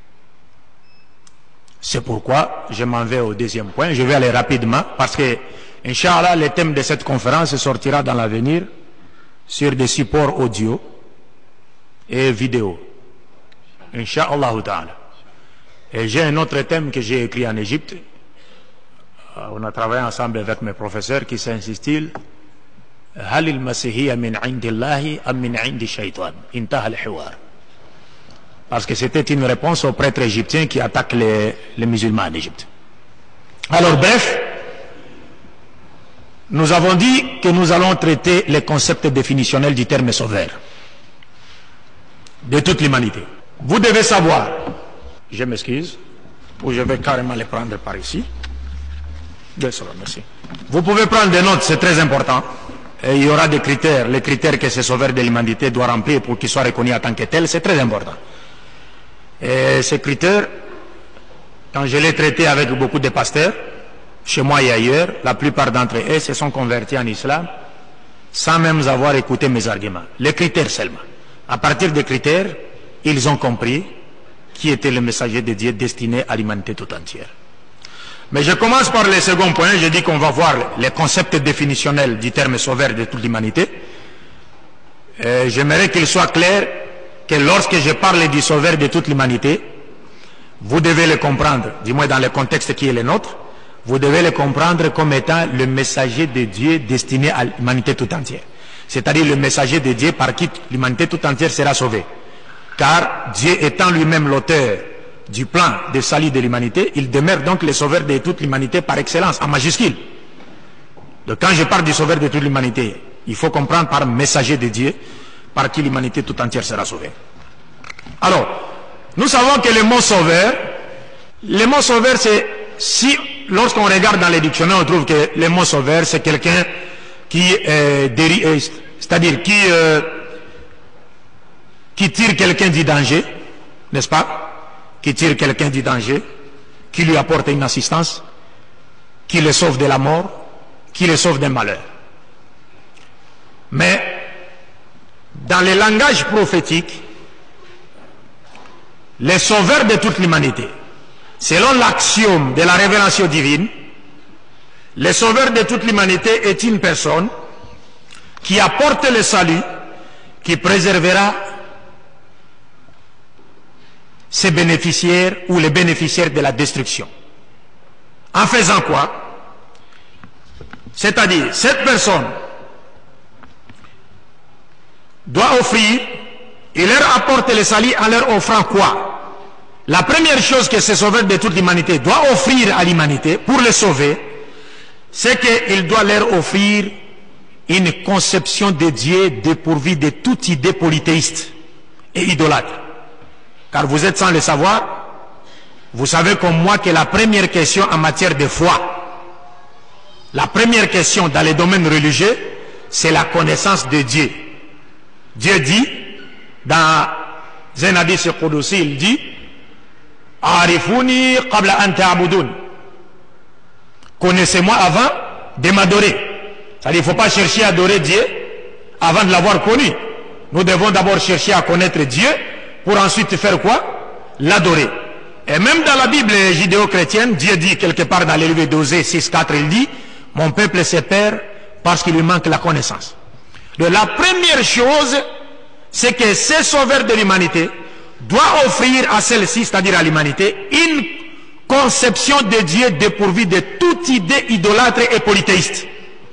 C'est pourquoi je m'en vais au deuxième point. Je vais aller rapidement parce que, Inch'Allah, le thème de cette conférence sortira dans l'avenir sur des supports audio et vidéo. Inch'Allah ta'ala. Et j'ai un autre thème que j'ai écrit en Égypte. On a travaillé ensemble avec mes professeurs qui s'intitule هل المسيحية من عند الله أم من عند الشيطان انتهى الحوار. Parce que c'était une réponse aux prêtres égyptiens qui attaquent les, les musulmans en Égypte. Alors bref, nous avons dit que nous allons traiter les concepts définitionnels du terme sauveur de toute l'humanité. Vous devez savoir, je m'excuse, ou je vais carrément les prendre par ici. Merci. Vous pouvez prendre des notes, c'est très important. Et il y aura des critères, les critères que ce sauveur de l'humanité doit remplir pour qu'il soit reconnu en tant que tel, c'est très important. Et ces critères, quand je l'ai traité avec beaucoup de pasteurs, chez moi et ailleurs, la plupart d'entre eux se sont convertis en islam sans même avoir écouté mes arguments. Les critères seulement. À partir des critères, ils ont compris qui était le messager de Dieu destiné à l'humanité tout entière. Mais je commence par le second point. Je dis qu'on va voir les concepts définitionnels du terme sauveur de toute l'humanité. J'aimerais qu'il soit clair que lorsque je parle du sauveur de toute l'humanité, vous devez le comprendre, du moins dans le contexte qui est le nôtre, vous devez le comprendre comme étant le messager de Dieu destiné à l'humanité tout entière. C'est-à-dire le messager de Dieu par qui l'humanité tout entière sera sauvée. Car Dieu étant lui-même l'auteur du plan de salut de l'humanité, il demeure donc le sauveur de toute l'humanité par excellence, en majuscule. Donc quand je parle du sauveur de toute l'humanité, il faut comprendre par messager de Dieu par qui l'humanité tout entière sera sauvée. Alors, nous savons que le mot sauveur, le mot sauveur c'est, si lorsqu'on regarde dans les dictionnaires, on trouve que le mot sauveur c'est quelqu'un qui euh, euh, c'est-à-dire qui euh, qui tire quelqu'un du danger, n'est-ce pas? Qui tire quelqu'un du danger, qui lui apporte une assistance, qui le sauve de la mort, qui le sauve d'un malheur. Mais dans le langage prophétique, les sauveurs de toute l'humanité, selon l'axiome de la révélation divine, le sauveur de toute l'humanité est une personne qui apporte le salut, qui préservera ses bénéficiaires ou les bénéficiaires de la destruction. En faisant quoi? C'est-à-dire, cette personne doit offrir, il leur apporte le salut en leur offrant quoi? La première chose que ce sauveur de toute l'humanité doit offrir à l'humanité pour le sauver, c'est qu'il doit leur offrir une conception de Dieu dépourvue de toute idée polythéiste et idolâtre. Car vous êtes sans le savoir, vous savez comme moi que la première question en matière de foi, la première question dans les domaines religieux, c'est la connaissance de Dieu. Dieu dit, dans un hadith qudsi, il dit, Arifuni qabla an ta'budun. Connaissez-moi avant de m'adorer. C'est-à-dire, il ne faut pas chercher à adorer Dieu avant de l'avoir connu. Nous devons d'abord chercher à connaître Dieu pour ensuite faire quoi? L'adorer. Et même dans la Bible judéo-chrétienne, Dieu dit quelque part dans les livres d'Osée six quatre, il dit, mon peuple se perd parce qu'il lui manque la connaissance. Donc la première chose, c'est que ce sauveur de l'humanité doit offrir à celle-ci, c'est-à-dire à l'humanité, une conception de Dieu dépourvue de toute idée idolâtre et polythéiste.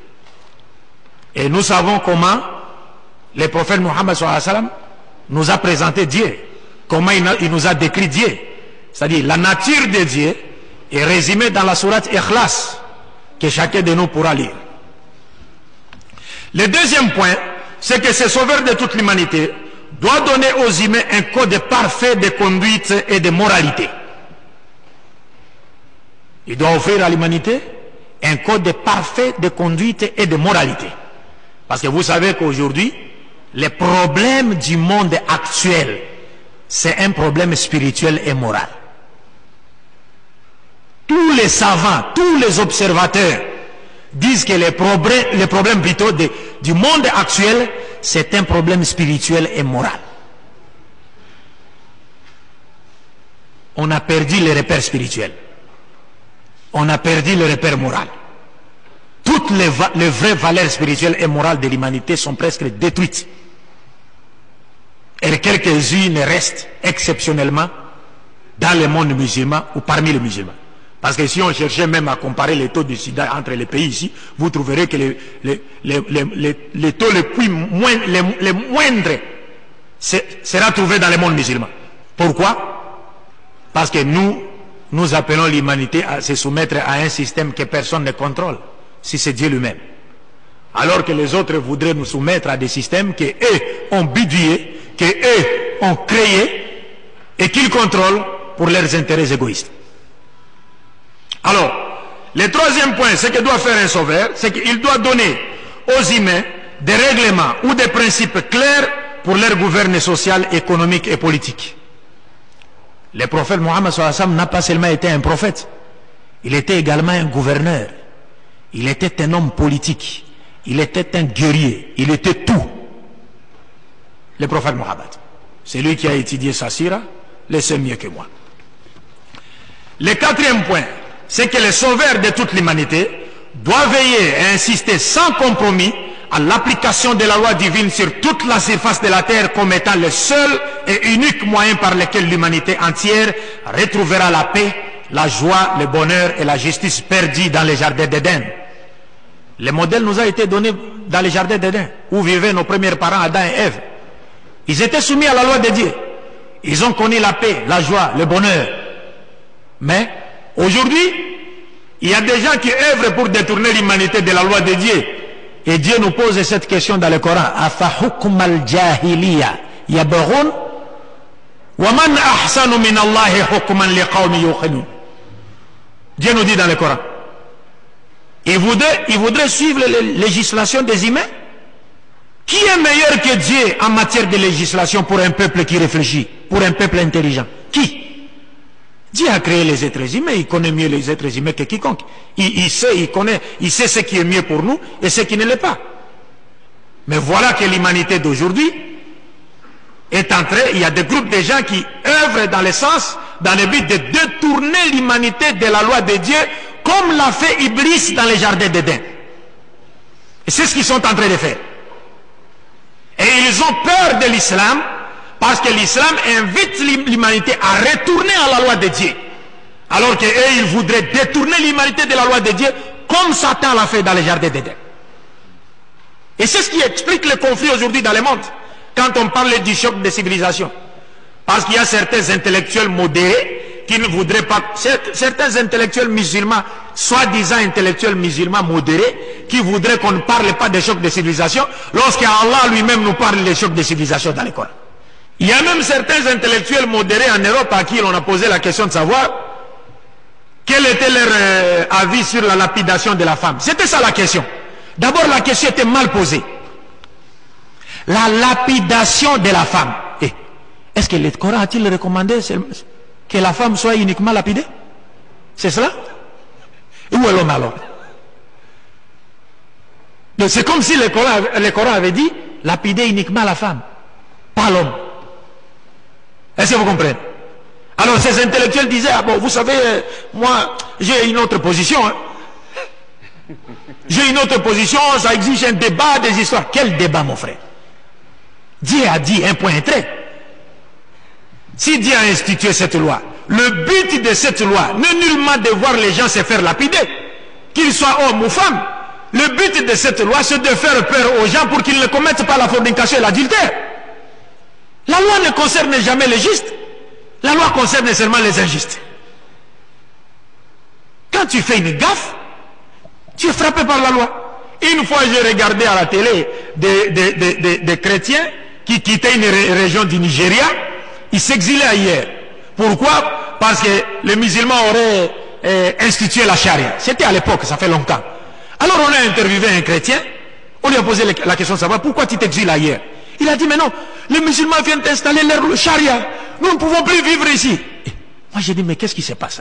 Et nous savons comment le prophète Mohammed sallallahu alayhi wa sallam nous a présenté Dieu, comment il, a, il nous a décrit Dieu. C'est-à-dire la nature de Dieu est résumée dans la sourate Ikhlas, que chacun de nous pourra lire. Le deuxième point, c'est que ce sauveur de toute l'humanité doit donner aux humains un code parfait de conduite et de moralité. Il doit offrir à l'humanité un code parfait de conduite et de moralité. Parce que vous savez qu'aujourd'hui, les problèmes du monde actuel, c'est un problème spirituel et moral. Tous les savants, tous les observateurs disent que les problèmes, les problèmes plutôt de, du monde actuel, c'est un problème spirituel et moral. On a perdu les repères spirituels. On a perdu le repère moral. Toutes les, les vraies valeurs spirituelles et morales de l'humanité sont presque détruites. Et quelques-unes restent exceptionnellement dans le monde musulman ou parmi les musulmans. Parce que si on cherchait même à comparer les taux de sida entre les pays ici, vous trouverez que les, les, les, les, les, les taux les, plus moins, les, les moindres sera trouvé dans le monde musulman. Pourquoi? Parce que nous, nous appelons l'humanité à se soumettre à un système que personne ne contrôle, si c'est Dieu lui-même. Alors que les autres voudraient nous soumettre à des systèmes qu'eux ont bidouillés, qu'eux ont créés et qu'ils contrôlent pour leurs intérêts égoïstes. Alors, le troisième point, ce que doit faire un sauveur, c'est qu'il doit donner aux humains des règlements ou des principes clairs pour leur gouvernement social, économique et politique. Le prophète Mohammed sallallahu alayhi wa sallam n'a pas seulement été un prophète, il était également un gouverneur, il était un homme politique, il était un guerrier, il était tout. Le prophète Mohammed, c'est lui qui a étudié sa sira, le sait mieux que moi. Le quatrième point, c'est que le sauveur de toute l'humanité doit veiller et insister sans compromis à l'application de la loi divine sur toute la surface de la terre comme étant le seul et unique moyen par lequel l'humanité entière retrouvera la paix, la joie, le bonheur et la justice perdus dans les jardins d'Éden. Le modèle nous a été donné dans les jardins d'Éden, où vivaient nos premiers parents Adam et Ève. Ils étaient soumis à la loi de Dieu. Ils ont connu la paix, la joie, le bonheur. Mais aujourd'hui, il y a des gens qui œuvrent pour détourner l'humanité de la loi de Dieu. Et Dieu nous pose cette question dans le Coran. Afa hukm al-jahiliya yabghun wa man ahsanu min Allahi hukman liqawmin yuqinun. Dieu nous dit dans le Coran. Il voudrait, il voudrait suivre les législations des humains. Qui est meilleur que Dieu en matière de législation pour un peuple qui réfléchit, pour un peuple intelligent? Qui? Dieu a créé les êtres humains, il connaît mieux les êtres humains que quiconque. Il, il sait, il connaît, il sait ce qui est mieux pour nous et ce qui ne l'est pas. Mais voilà que l'humanité d'aujourd'hui est en train, il y a des groupes de gens qui œuvrent dans le sens, dans le but de détourner l'humanité de la loi de Dieu comme l'a fait Iblis dans les jardins d'Éden. Et c'est ce qu'ils sont en train de faire. Et ils ont peur de l'islam parce que l'islam invite l'humanité à retourner à la loi de Dieu. Alors qu'eux, ils voudraient détourner l'humanité de la loi de Dieu comme Satan l'a fait dans les jardins d'Éden. Et c'est ce qui explique le conflit aujourd'hui dans le monde. Quand on parle du choc des civilisations. Parce qu'il y a certains intellectuels modérés qui ne voudraient pas... Certains intellectuels musulmans, soi-disant intellectuels musulmans modérés, qui voudraient qu'on ne parle pas des chocs des civilisations, lorsqu'Allah lui-même nous parle des chocs des civilisations dans les Coran. Il y a même certains intellectuels modérés en Europe à qui l'on a posé la question de savoir quel était leur euh, avis sur la lapidation de la femme. C'était ça la question. D'abord, la question était mal posée. La lapidation de la femme. Eh, est-ce que le Coran a-t-il recommandé que la femme soit uniquement lapidée? C'est cela? Où est l'homme alors? C'est comme si le Coran, le Coran avait dit lapider uniquement la femme, pas l'homme. Est-ce que vous comprenez? Alors ces intellectuels disaient, ah bon, vous savez, euh, moi, j'ai une autre position. Hein. J'ai une autre position, ça exige un débat, des histoires. Quel débat, mon frère? Dieu a dit un point et trait. Si Dieu a institué cette loi, le but de cette loi n'est nullement de voir les gens se faire lapider, qu'ils soient hommes ou femmes. Le but de cette loi, c'est de faire peur aux gens pour qu'ils ne commettent pas la fornication et l'adultère. La loi ne concerne jamais les justes. La loi concerne seulement les injustes. Quand tu fais une gaffe, tu es frappé par la loi. Une fois, j'ai regardé à la télé des, des, des, des, des chrétiens qui quittaient une ré région du Nigeria. Ils s'exilaient ailleurs. Pourquoi? Parce que les musulmans auraient euh, institué la charia. C'était à l'époque, ça fait longtemps. Alors on a interviewé un chrétien. On lui a posé la question de savoir pourquoi tu t'exiles ailleurs. Il a dit, mais non, les musulmans viennent d'installer leur charia. Nous ne pouvons plus vivre ici. Et moi j'ai dit, mais qu'est-ce qui se passe là?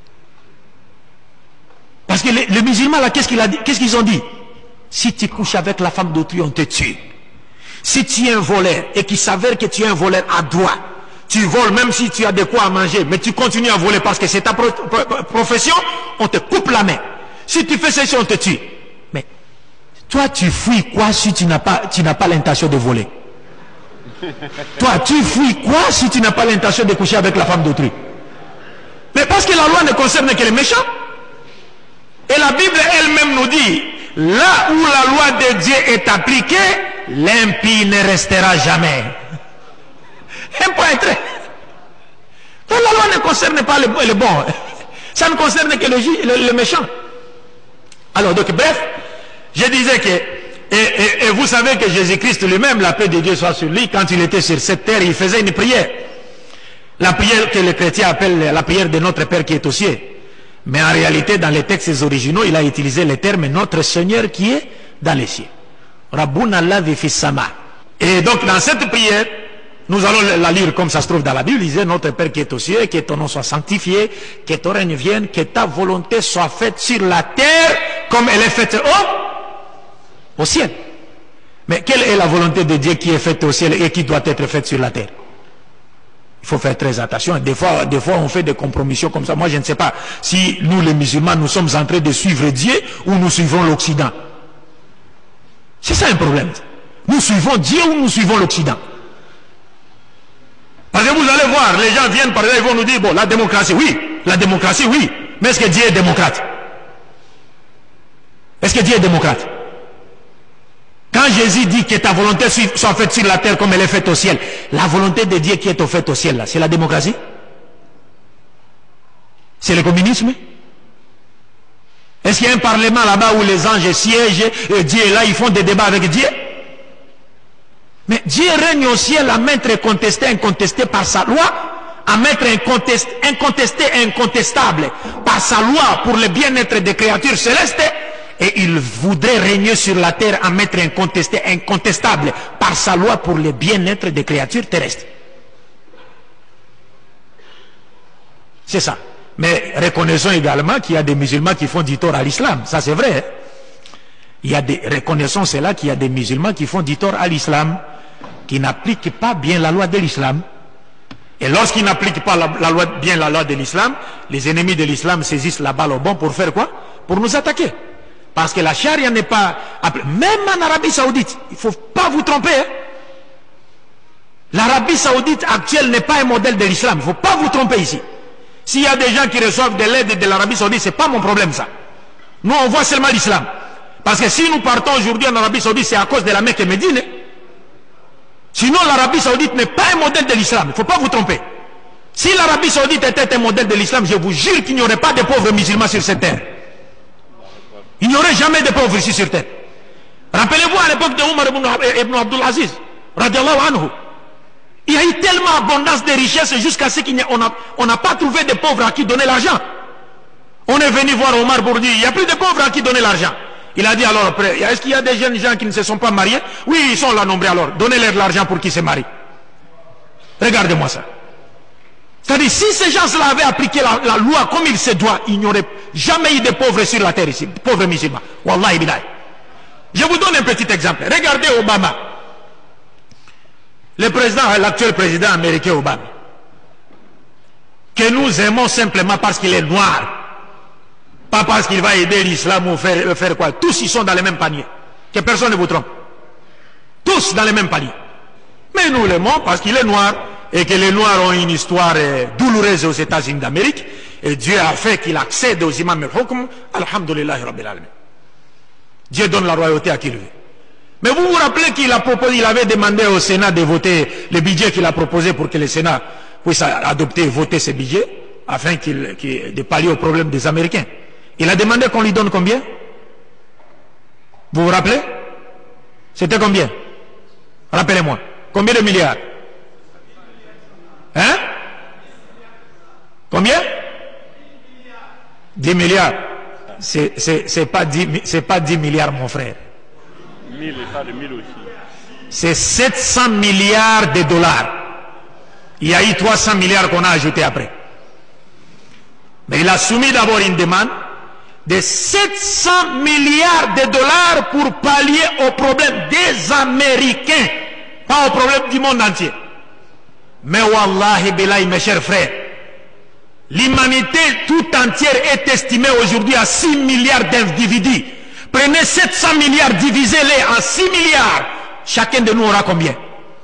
Parce que les, les musulmans là, qu'est-ce qu'ils qu'est-ce qu'ils ont dit? Si tu couches avec la femme d'autrui, on te tue. Si tu es un voleur et qu'il s'avère que tu es un voleur à droit, tu voles même si tu as de quoi à manger, mais tu continues à voler parce que c'est ta pro pro profession, on te coupe la main. Si tu fais ceci, on te tue. Mais toi, tu fuis quoi si tu n'as pas, tu n'as pas l'intention de voler? Toi, tu fuis quoi si tu n'as pas l'intention de coucher avec la femme d'autrui? Mais parce que la loi ne concerne que les méchants. Et la Bible elle-même nous dit, là où la loi de Dieu est appliquée, l'impie ne restera jamais. Un point très. La loi ne concerne pas les, les bons. Ça ne concerne que les, les, les méchants. Alors, donc, bref, je disais que, et, et, et vous savez que Jésus-Christ lui-même, la paix de Dieu soit sur lui, quand il était sur cette terre, il faisait une prière. La prière que les chrétiens appellent la prière de notre Père qui est aux cieux. Mais en réalité, dans les textes originaux, il a utilisé le terme notre Seigneur qui est dans les cieux. Rabbuna Allahi fis sama. Et donc, dans cette prière, nous allons la lire comme ça se trouve dans la Bible. Il disait, notre Père qui est aux cieux, que ton nom soit sanctifié, que ton règne vienne, que ta volonté soit faite sur la terre comme elle est faite au, au ciel. Mais quelle est la volonté de Dieu qui est faite au ciel et qui doit être faite sur la terre? Il faut faire très attention. Des fois, des fois, on fait des compromissions comme ça. Moi, je ne sais pas si nous, les musulmans, nous sommes en train de suivre Dieu ou nous suivons l'Occident. C'est ça un problème. Nous suivons Dieu ou nous suivons l'Occident? Parce que vous allez voir, les gens viennent par là, ils vont nous dire, bon, la démocratie, oui, la démocratie, oui, mais est-ce que Dieu est démocrate? Est-ce que Dieu est démocrate? Quand Jésus dit que ta volonté soit faite sur la terre comme elle est faite au ciel, la volonté de Dieu qui est faite au ciel, là, c'est la démocratie? C'est le communisme? Est-ce qu'il y a un parlement là-bas où les anges siègent et Dieu est là, ils font des débats avec Dieu? Mais Dieu règne au ciel à maître contesté, incontesté par sa loi, à maître incontesté, incontesté, incontestable par sa loi pour le bien-être des créatures célestes, et il voudrait régner sur la terre à maître incontesté, incontestable par sa loi pour le bien-être des créatures terrestres. C'est ça. Mais reconnaissons également qu'il y a des musulmans qui font du tort à l'islam. Ça c'est vrai. Hein? Il y a des, reconnaissons cela qu'il y a des musulmans qui font du tort à l'islam, qui n'appliquent pas bien la loi de l'islam. Et lorsqu'ils n'appliquent pas la, la loi, bien la loi de l'islam, les ennemis de l'islam saisissent la balle au bon pour faire quoi? Pour nous attaquer. Parce que la charia n'est pas... Même en Arabie Saoudite, il ne faut pas vous tromper. Hein? L'Arabie Saoudite actuelle n'est pas un modèle de l'islam. Il ne faut pas vous tromper ici. S'il y a des gens qui reçoivent de l'aide de l'Arabie Saoudite, ce n'est pas mon problème ça. Nous on voit seulement l'islam. Parce que si nous partons aujourd'hui en Arabie Saoudite, c'est à cause de la Mecque et Médine. Hein? Sinon l'Arabie Saoudite n'est pas un modèle de l'islam. Il ne faut pas vous tromper. Si l'Arabie Saoudite était un modèle de l'islam, je vous jure qu'il n'y aurait pas de pauvres musulmans sur cette terre. Il n'y aurait jamais de pauvres ici sur terre. Rappelez-vous à l'époque de Omar ibn Abdul Aziz, radiallahu anhu. Il y a eu tellement abondance de richesses jusqu'à ce qu'on n'a on n'a pas trouvé de pauvres à qui donner l'argent. On est venu voir Omar pour dire, il n'y a plus de pauvres à qui donner l'argent. Il a dit alors après, est-ce qu'il y a des jeunes gens qui ne se sont pas mariés? Oui, ils sont là nombreux alors. Donnez-leur de l'argent pour qu'ils se marient. Regardez-moi ça. C'est-à-dire, si ces gens-là avaient appliqué la, la loi comme il se doit, il n'y aurait jamais eu de pauvres sur la terre ici, pauvres musulmans. Wallahi billahi. Je vous donne un petit exemple. Regardez Obama. Le président, l'actuel président américain Obama. Que nous aimons simplement parce qu'il est noir. Pas parce qu'il va aider l'islam ou faire, faire quoi. Tous ils sont dans le même panier. Que personne ne vous trompe. Tous dans le même panier. Mais nous l'aimons parce qu'il est noir. Et que les noirs ont une histoire euh, douloureuse aux États-Unis d'Amérique. Et Dieu a fait qu'il accède aux imams al-hukm. Alhamdulillah rabbil alamin. Dieu donne la royauté à qui il veut. Mais vous vous rappelez qu'il a proposé, il avait demandé au Sénat de voter le budget qu'il a proposé pour que le Sénat puisse adopter et voter ce budget afin qu'il, qu'il, de pallier au problème des Américains. Il a demandé qu'on lui donne combien? Vous vous rappelez? C'était combien? Rappelez-moi. Combien de milliards? Hein? Combien? dix milliards. C'est, c'est, c'est pas dix, c'est pas dix milliards, mon frère. mille et pas de mille aussi. C'est sept cents milliards de dollars. Il y a eu trois cents milliards qu'on a ajouté après. Mais il a soumis d'abord une demande de sept cents milliards de dollars pour pallier au problème des Américains, pas au problème du monde entier. Mais wallahi billahi, mes chers frères, l'humanité tout entière est estimée aujourd'hui à six milliards d'individus. Prenez sept cents milliards, divisez-les en six milliards. Chacun de nous aura combien?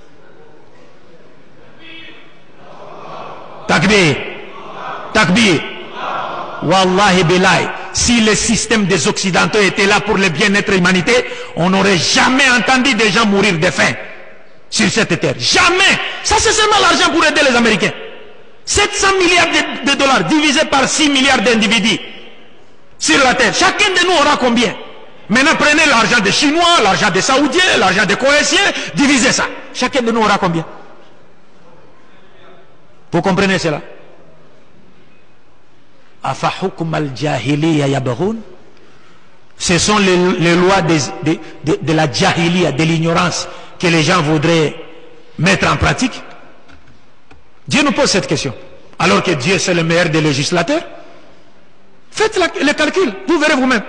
Takbir. Takbir. Wallahi billahi. Si le système des Occidentaux était là pour le bien-être de l'humanité, on n'aurait jamais entendu des gens mourir de faim sur cette terre. Jamais. Ça c'est seulement l'argent pour aider les Américains. sept cents milliards de, de dollars divisés par six milliards d'individus sur la terre. Chacun de nous aura combien? Maintenant prenez l'argent des Chinois, l'argent des Saoudiens, l'argent des Croatiens, divisez ça. Chacun de nous aura combien? Vous comprenez cela? Ce sont les, les lois de, de, de, de la jahiliya, de l'ignorance que les gens voudraient mettre en pratique. Dieu nous pose cette question. Alors que Dieu c'est le meilleur des législateurs. Faites la, les calculs, vous verrez vous-même.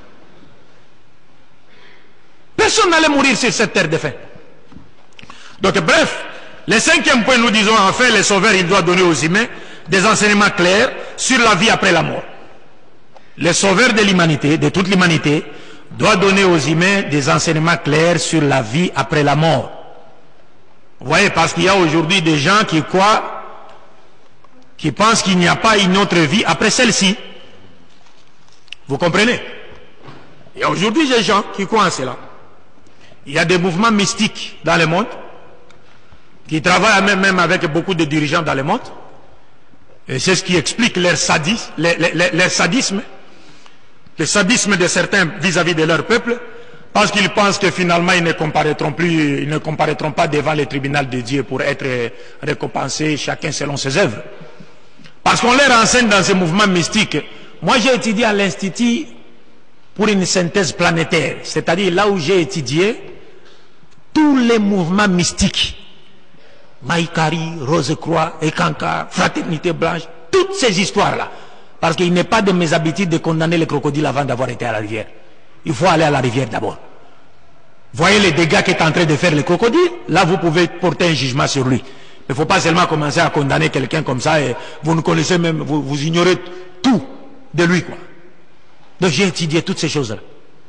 Personne n'allait mourir sur cette terre de faim. Donc bref, le cinquième point, nous disons en fait, le sauveur il doit donner aux humains des enseignements clairs sur la vie après la mort. Le sauveur de l'humanité, de toute l'humanité, doit donner aux humains des enseignements clairs sur la vie après la mort. Vous voyez, parce qu'il y a aujourd'hui des gens qui croient, qui pensent qu'il n'y a pas une autre vie après celle-ci. Vous comprenez? Il y a aujourd'hui des gens qui croient en cela. Il y a des mouvements mystiques dans le monde, qui travaillent même, même avec beaucoup de dirigeants dans le monde. Et c'est ce qui explique leur sadisme, leur, leur, leur sadisme, le sadisme de certains vis-à-vis de leur peuple, parce qu'ils pensent que finalement ils ne comparaîtront plus, ils ne comparaîtront pas devant le tribunal de Dieu pour être récompensés chacun selon ses œuvres. Parce qu'on leur enseigne dans ces mouvements mystiques. Moi j'ai étudié à l'Institut pour une synthèse planétaire, c'est-à-dire là où j'ai étudié tous les mouvements mystiques. Maïkari, Rose-Croix, Ekankar, Fraternité Blanche, toutes ces histoires-là. Parce qu'il n'est pas de mes habitudes de condamner les crocodiles avant d'avoir été à la rivière. Il faut aller à la rivière d'abord. Voyez les dégâts qu'est en train de faire le crocodile, là vous pouvez porter un jugement sur lui. Il ne faut pas seulement commencer à condamner quelqu'un comme ça et vous ne connaissez même, vous, vous ignorez tout de lui, quoi. Donc j'ai étudié toutes ces choses-là.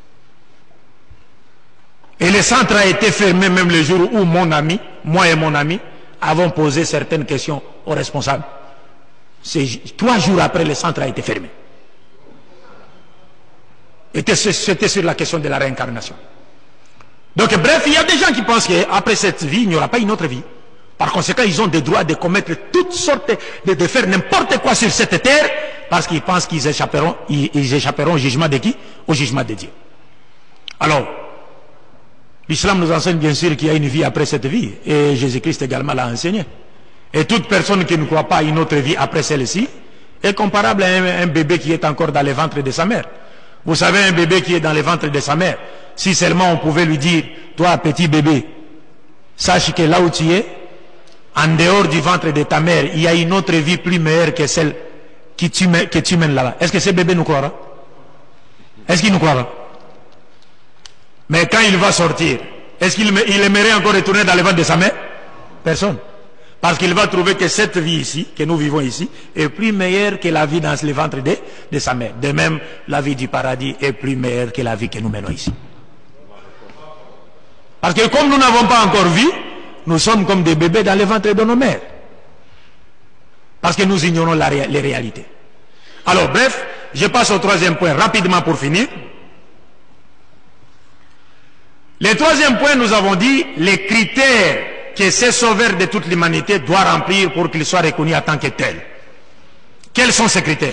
Et le centre a été fermé même le jour où mon ami, moi et mon ami, avons posé certaines questions aux responsables. C'est trois jours après, le centre a été fermé. C'était sur la question de la réincarnation. Donc bref, il y a des gens qui pensent qu'après cette vie, il n'y aura pas une autre vie. Par conséquent, ils ont le droit de commettre toutes sortes, de, de faire n'importe quoi sur cette terre, parce qu'ils pensent qu'ils échapperont, ils, ils échapperont au jugement de qui? Au jugement de Dieu. Alors, l'islam nous enseigne bien sûr qu'il y a une vie après cette vie, et Jésus-Christ également l'a enseigné. Et toute personne qui ne croit pas à une autre vie après celle-ci est comparable à un, un bébé qui est encore dans le ventre de sa mère. Vous savez, un bébé qui est dans le ventre de sa mère, si seulement on pouvait lui dire, toi petit bébé, sache que là où tu es, en dehors du ventre de ta mère, il y a une autre vie plus meilleure que celle que tu, que tu mènes là-bas. Est-ce que ce bébé nous croira? Est-ce qu'il nous croira? Mais quand il va sortir, est-ce qu'il il aimerait encore retourner dans le ventre de sa mère? Personne. Parce qu'il va trouver que cette vie ici, que nous vivons ici, est plus meilleure que la vie dans le ventre de, de sa mère. De même, la vie du paradis est plus meilleure que la vie que nous menons ici. Parce que comme nous n'avons pas encore vu, nous sommes comme des bébés dans le ventre de nos mères. Parce que nous ignorons la, les réalités. Alors bref, je passe au troisième point rapidement pour finir. Le troisième point, nous avons dit les critères que ce sauveur de toute l'humanité doit remplir pour qu'il soit reconnu en tant que tel. Quels sont ces critères?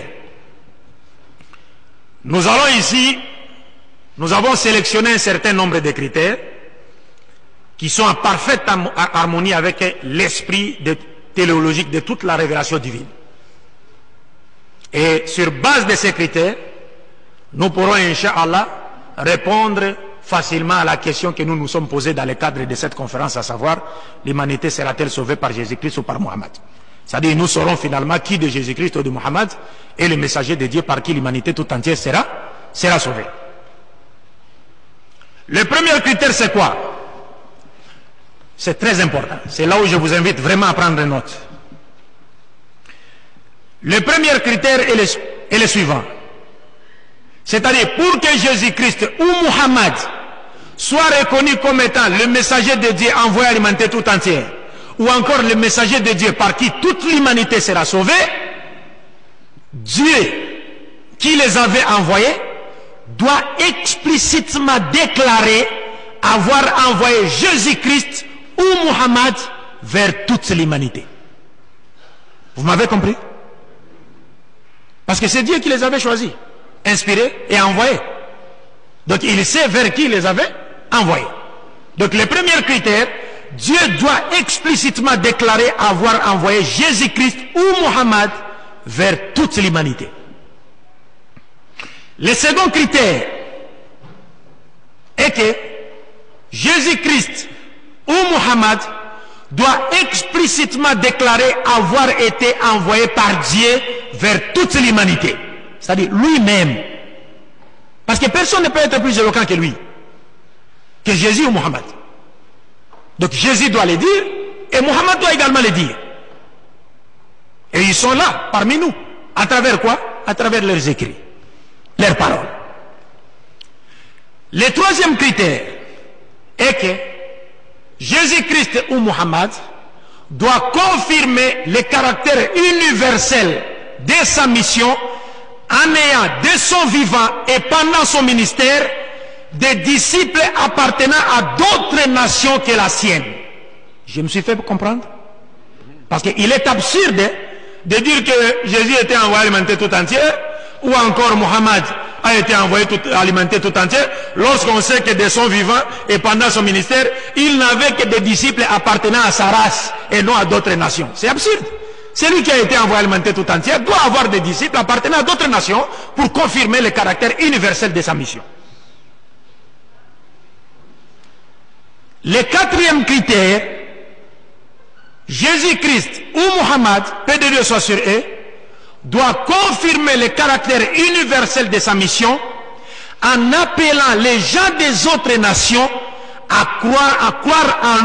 Nous allons ici, nous avons sélectionné un certain nombre de critères qui sont en parfaite harmonie avec l'esprit téléologique de toute la révélation divine. Et sur base de ces critères, nous pourrons, Inch'Allah, répondre facilement à la question que nous nous sommes posée dans le cadre de cette conférence, à savoir, l'humanité sera-t-elle sauvée par Jésus-Christ ou par Mohammed? C'est-à-dire, nous saurons finalement qui de Jésus-Christ ou de Mohammed est le messager de Dieu par qui l'humanité tout entière sera, sera sauvée. Le premier critère, c'est quoi? C'est très important. C'est là où je vous invite vraiment à prendre note. Le premier critère est le, est le suivant. C'est-à-dire, pour que Jésus-Christ ou Mohammed soit reconnu comme étant le messager de Dieu envoyé à l'humanité tout entière, ou encore le messager de Dieu par qui toute l'humanité sera sauvée, Dieu qui les avait envoyés doit explicitement déclarer avoir envoyé Jésus-Christ ou Mohammed vers toute l'humanité. Vous m'avez compris? Parce que c'est Dieu qui les avait choisis, inspirés et envoyés. Donc il sait vers qui il les avait envoyés. Donc le premier critère, Dieu doit explicitement déclarer avoir envoyé Jésus-Christ ou Mohammed vers toute l'humanité. Le second critère est que Jésus-Christ ou Mohammed doit explicitement déclarer avoir été envoyé par Dieu vers toute l'humanité. C'est-à-dire lui-même. Parce que personne ne peut être plus éloquent que lui, que Jésus ou Mohammed. Donc Jésus doit le dire et Mohammed doit également le dire. Et ils sont là, parmi nous. À travers quoi? À travers leurs écrits, leurs paroles. Le troisième critère est que Jésus-Christ ou Mohammed doit confirmer le caractère universel de sa mission en ayant de son vivant et pendant son ministère des disciples appartenant à d'autres nations que la sienne. Je me suis fait comprendre? Parce qu'il est absurde de dire que Jésus était envoyé à l'humanité tout entière, ou encore Mohammed a été envoyé tout, à l'humanité tout entière, lorsqu'on sait que de son vivant et pendant son ministère, il n'avait que des disciples appartenant à sa race et non à d'autres nations. C'est absurde. Celui qui a été envoyé à l'humanité tout entière doit avoir des disciples appartenant à d'autres nations pour confirmer le caractère universel de sa mission. Le quatrième critère, Jésus-Christ ou Mohammed, paix de Dieu soit sur eux, doit confirmer le caractère universel de sa mission en appelant les gens des autres nations à croire, à croire en lui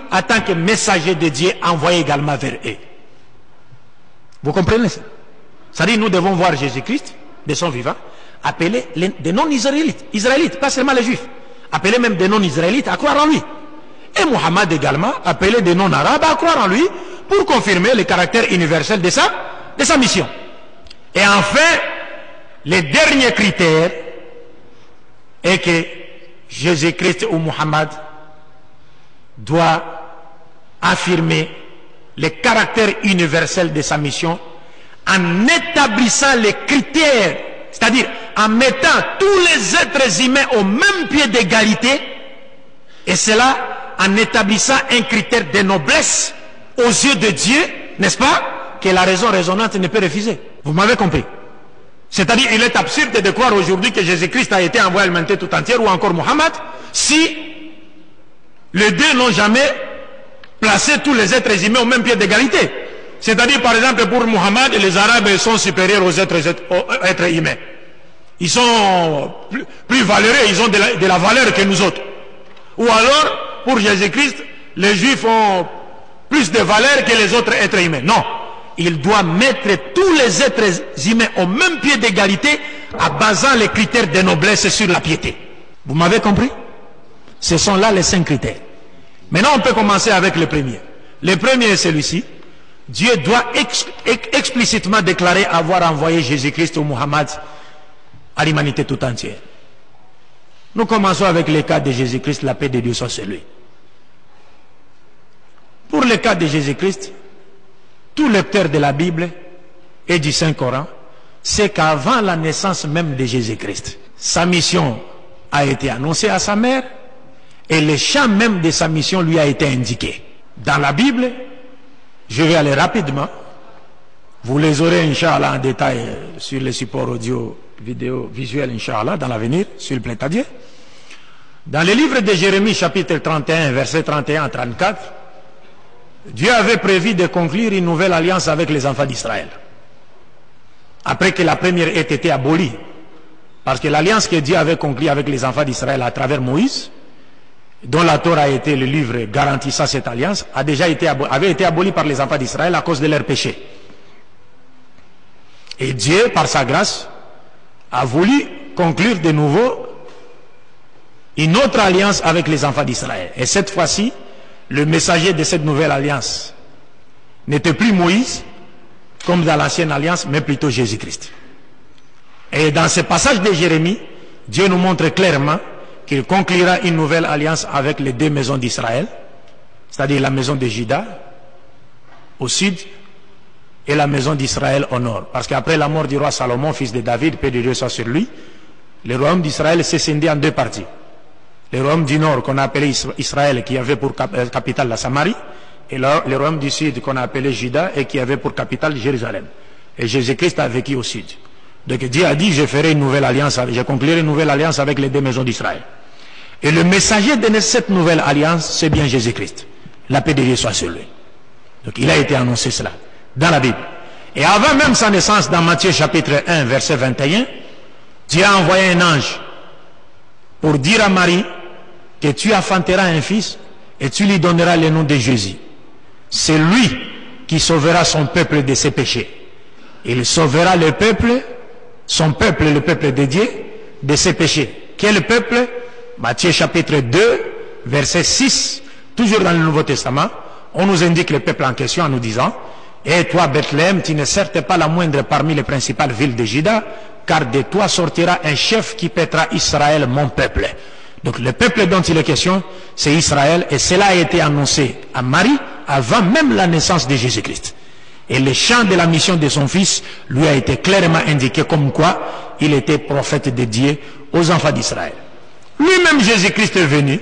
en tant que messager de Dieu envoyé également vers eux. Vous comprenez ça? C'est-à-dire nous devons voir Jésus-Christ, de son vivant, appeler les, des non-israélites, israélites, pas seulement les juifs, appeler même des non-israélites à croire en lui. Et Mohammed également, appeler des non-arabes à croire en lui pour confirmer le caractère universel de sa, de sa mission. Et enfin, le dernier critère est que Jésus-Christ ou Mohammed doit affirmer le caractère universel de sa mission en établissant les critères, c'est-à-dire en mettant tous les êtres humains au même pied d'égalité, et cela en établissant un critère de noblesse aux yeux de Dieu, n'est-ce pas, que la raison raisonnante ne peut refuser. Vous m'avez compris? C'est-à-dire, il est absurde de croire aujourd'hui que Jésus-Christ a été envoyé à l'humanité tout entière, ou encore Mohammed, si les deux n'ont jamais placé tous les êtres humains au même pied d'égalité. C'est-à-dire, par exemple, pour Mohammed, les Arabes sont supérieurs aux êtres, aux êtres humains. Ils sont plus, plus valeureux, ils ont de la, de la valeur que nous autres. Ou alors, pour Jésus-Christ, les Juifs ont plus de valeur que les autres êtres humains. Non. Il doit mettre tous les êtres humains au même pied d'égalité en basant les critères de noblesse sur la piété. Vous m'avez compris? Ce sont là les cinq critères. Maintenant, on peut commencer avec le premier. Le premier est celui-ci. Dieu doit ex ex explicitement déclarer avoir envoyé Jésus-Christ ou Mohammed à l'humanité tout entière. Nous commençons avec le cas de Jésus-Christ, la paix de Dieu soit sur lui. Pour le cas de Jésus-Christ, tout lecteur de la Bible et du Saint-Coran sait qu'avant la naissance même de Jésus-Christ, sa mission a été annoncée à sa mère et le champ même de sa mission lui a été indiqué. Dans la Bible, je vais aller rapidement, vous les aurez Inch'Allah en détail sur les supports audio, vidéo, visuels Inch'Allah dans l'avenir, sur le plaît à Dieu. Dans le livre de Jérémie chapitre trente et un, versets trente et un à trente-quatre, Dieu avait prévu de conclure une nouvelle alliance avec les enfants d'Israël. Après que la première ait été abolie. Parce que l'alliance que Dieu avait conclue avec les enfants d'Israël à travers Moïse, dont la Torah a été le livre garantissant cette alliance, a déjà été avait été abolie par les enfants d'Israël à cause de leurs péchés. Et Dieu, par sa grâce, a voulu conclure de nouveau une autre alliance avec les enfants d'Israël. Et cette fois-ci, le messager de cette nouvelle alliance n'était plus Moïse, comme dans l'ancienne alliance, mais plutôt Jésus-Christ. Et dans ce passage de Jérémie, Dieu nous montre clairement qu'il conclura une nouvelle alliance avec les deux maisons d'Israël, c'est-à-dire la maison de Juda au sud et la maison d'Israël au nord. Parce qu'après la mort du roi Salomon, fils de David, paix de Dieu soit sur lui, le royaume d'Israël s'est scindé en deux parties. Le royaume du nord qu'on a appelé Israël, qui avait pour capitale la Samarie, et le, le royaume du sud qu'on a appelé Juda et qui avait pour capitale Jérusalem. Et Jésus-Christ a vécu au sud. Donc Dieu a dit, je ferai une nouvelle alliance, je conclurai une nouvelle alliance avec les deux maisons d'Israël. Et le messager de cette nouvelle alliance, c'est bien Jésus-Christ. La paix de Dieu soit sur lui. Donc il a été annoncé cela dans la Bible. Et avant même sa naissance, dans Matthieu chapitre un, verset vingt et un, Dieu a envoyé un ange pour dire à Marie que tu enfanteras un fils et tu lui donneras le nom de Jésus. C'est lui qui sauvera son peuple de ses péchés. Il sauvera le peuple, son peuple, le peuple de Dieu, de ses péchés. Quel peuple? Matthieu chapitre deux, verset six, toujours dans le Nouveau Testament, on nous indique le peuple en question en nous disant: et toi, Bethléem, tu ne certes pas la moindre parmi les principales villes de Juda, car de toi sortira un chef qui paîtra Israël, mon peuple. Donc le peuple dont il est question, c'est Israël, et cela a été annoncé à Marie avant même la naissance de Jésus-Christ. Et le champ de la mission de son fils lui a été clairement indiqué comme quoi il était prophète de Dieu aux enfants d'Israël. Lui-même, Jésus-Christ est venu.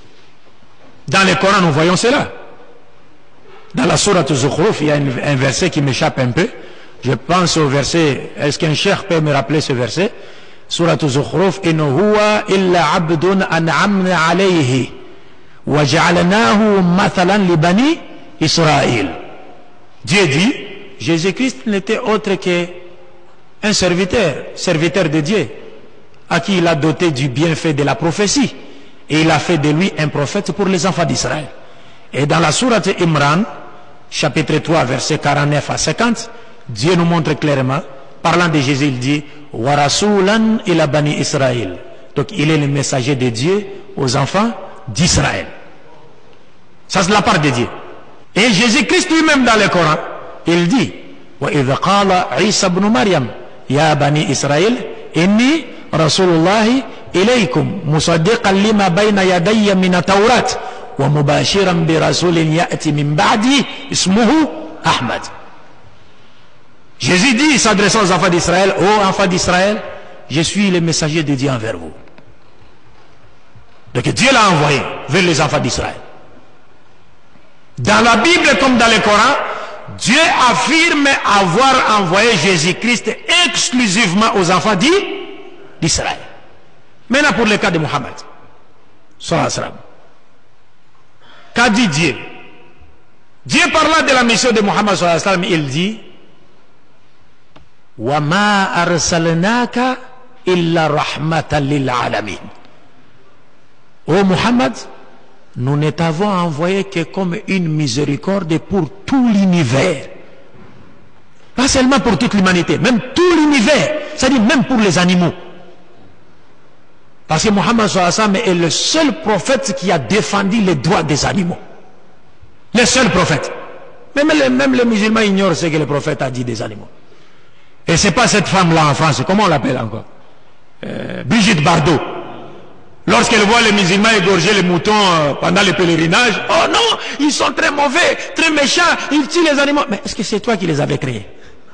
Dans le Coran, nous voyons cela. Dans la sourate Zukhruf, il y a un verset qui m'échappe un peu. Je pense au verset, est-ce qu'un cheikh peut me rappeler ce verset? Sourate Zukhruf, in huwa illa abdun an'amna alayhi wa ja'alnahu mathalan li bani Israël. Dieu dit, Jésus-Christ n'était autre qu'un serviteur, serviteur de Dieu, à qui il a doté du bienfait de la prophétie, et il a fait de lui un prophète pour les enfants d'Israël. Et dans la sourate Imran, chapitre trois, versets quarante-neuf à cinquante, Dieu nous montre clairement, parlant de Jésus, il dit Wa rasulan ila bani Israël. Donc il est le messager de Dieu aux enfants d'Israël. Ça c'est la part de Dieu. Et Jésus-Christ lui-même dans le Coran, il dit Wa idha qala Isa ibn Maryam ya bani Israël inni rasulullahi ilaykum musaddiqan lima bayna yadayya min at-tawrat wa mubashiran bi rasulin ya'ti min ba'di ismuhu Ahmad. Jésus dit, s'adressant aux enfants d'Israël, ô enfants d'Israël, je suis le messager de Dieu envers vous. Donc Dieu l'a envoyé vers les enfants d'Israël. Dans la Bible comme dans le Coran, Dieu affirme avoir envoyé Jésus-Christ exclusivement aux enfants d'Israël. Maintenant pour le cas de Mohammed, sallallahu alayhi wa sallam. Qu'a dit Dieu? Dieu parlant de la mission de Mohammed sallallahu alayhi wa sallam, il dit Wa ma arsalnaka illa rahmatan lil alamin. Ô Mohammed, nous ne t'avons envoyé que comme une miséricorde pour tout l'univers. Pas seulement pour toute l'humanité, même tout l'univers, c'est-à-dire même pour les animaux. Parce que Mohammed sallallahu alayhi wa sallam est le seul prophète qui a défendu les droits des animaux. Le seul prophète. Même les, même les musulmans ignorent ce que le prophète a dit des animaux. Et c'est pas cette femme-là en France, comment on l'appelle encore euh, Brigitte Bardot. Lorsqu'elle voit les musulmans égorger les moutons euh, pendant le pèlerinage, oh non, ils sont très mauvais, très méchants, ils tuent les animaux. Mais est-ce que c'est toi qui les avais créés?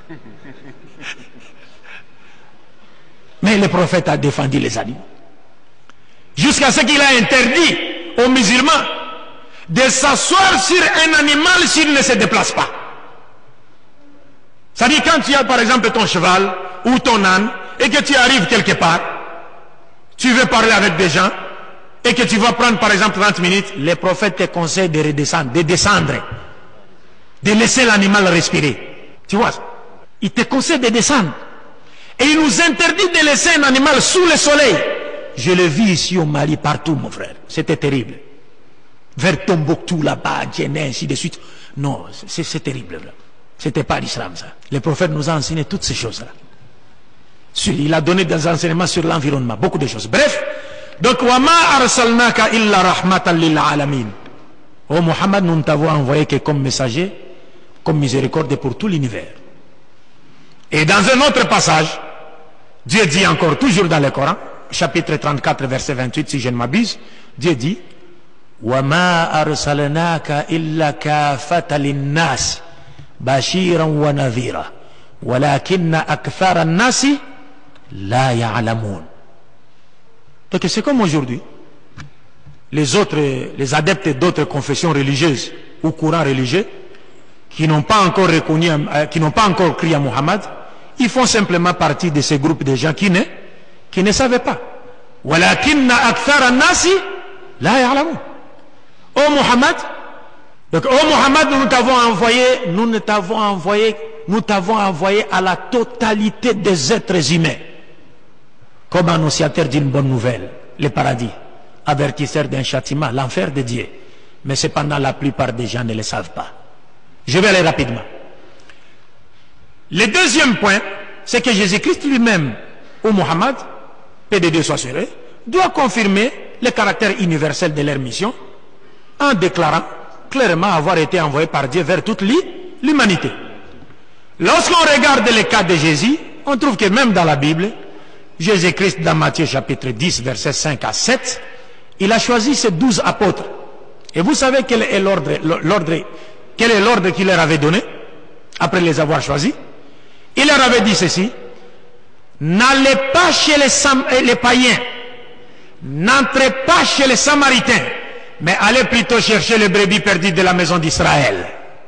Mais le prophète a défendu les animaux. Jusqu'à ce qu'il a interdit aux musulmans de s'asseoir sur un animal s'il ne se déplace pas. C'est-à-dire quand tu as par exemple ton cheval ou ton âne et que tu arrives quelque part, tu veux parler avec des gens et que tu vas prendre par exemple trente minutes, les prophètes te conseillent de redescendre, de descendre, de laisser l'animal respirer. Tu vois, ils te conseillent de descendre. Et ils nous interdisent de laisser un animal sous le soleil. Je le vis ici au Mali, partout mon frère. C'était terrible. Vers Tombouctou là-bas, Djenné, ainsi de suite. Non, c'est terrible. C'était pas l'islam ça. Le prophète nous a enseigné toutes ces choses-là. Il a donné des enseignements sur l'environnement, beaucoup de choses. Bref, donc wa ma arsalnaka illa rahmatan lil alamin. Oh Mohammed, nous ne t'avons envoyé que comme messager, comme miséricorde pour tout l'univers. Et dans un autre passage, Dieu dit encore, toujours dans le Coran, chapitre trente-quatre, verset vingt-huit, si je ne m'abuse, Dieu dit wa ma arsalnaka illa kafatan linnas bashiran wa nadhira walakinna akthara an-nasi la ya'lamun. Donc c'est comme aujourd'hui les autres, les adeptes d'autres confessions religieuses ou courants religieux qui n'ont pas encore reconnu, qui n'ont pas encore crié à Muhammad, ils font simplement partie de ces groupes de gens qui ne, qui ne savaient pas. walakinna akthara an-nasi la ya'lamun. Oh Muhammad, donc oh Muhammad, nous t'avons envoyé, nous ne t'avons envoyé, nous t'avons envoyé à la totalité des êtres humains comme annonciateur d'une bonne nouvelle, le paradis, avertisseur d'un châtiment, l'enfer de Dieu. Mais cependant la plupart des gens ne le savent pas. Je vais aller rapidement. Le deuxième point, c'est que Jésus-Christ lui-même, ou Muhammad, paix de Dieu soit sur eux, doit confirmer le caractère universel de leur mission en déclarant clairement avoir été envoyé par Dieu vers toute l'humanité. Lorsqu'on regarde le cas de Jésus, on trouve que même dans la Bible, Jésus-Christ dans Matthieu chapitre dix, versets cinq à sept, il a choisi ses douze apôtres. Et vous savez quel est l'ordre, l'ordre, quel est l'ordre qu'il leur avait donné après les avoir choisis? Il leur avait dit ceci: n'allez pas chez les, Sam, les païens, n'entrez pas chez les Samaritains, mais allez plutôt chercher les brebis perdues de la maison d'Israël.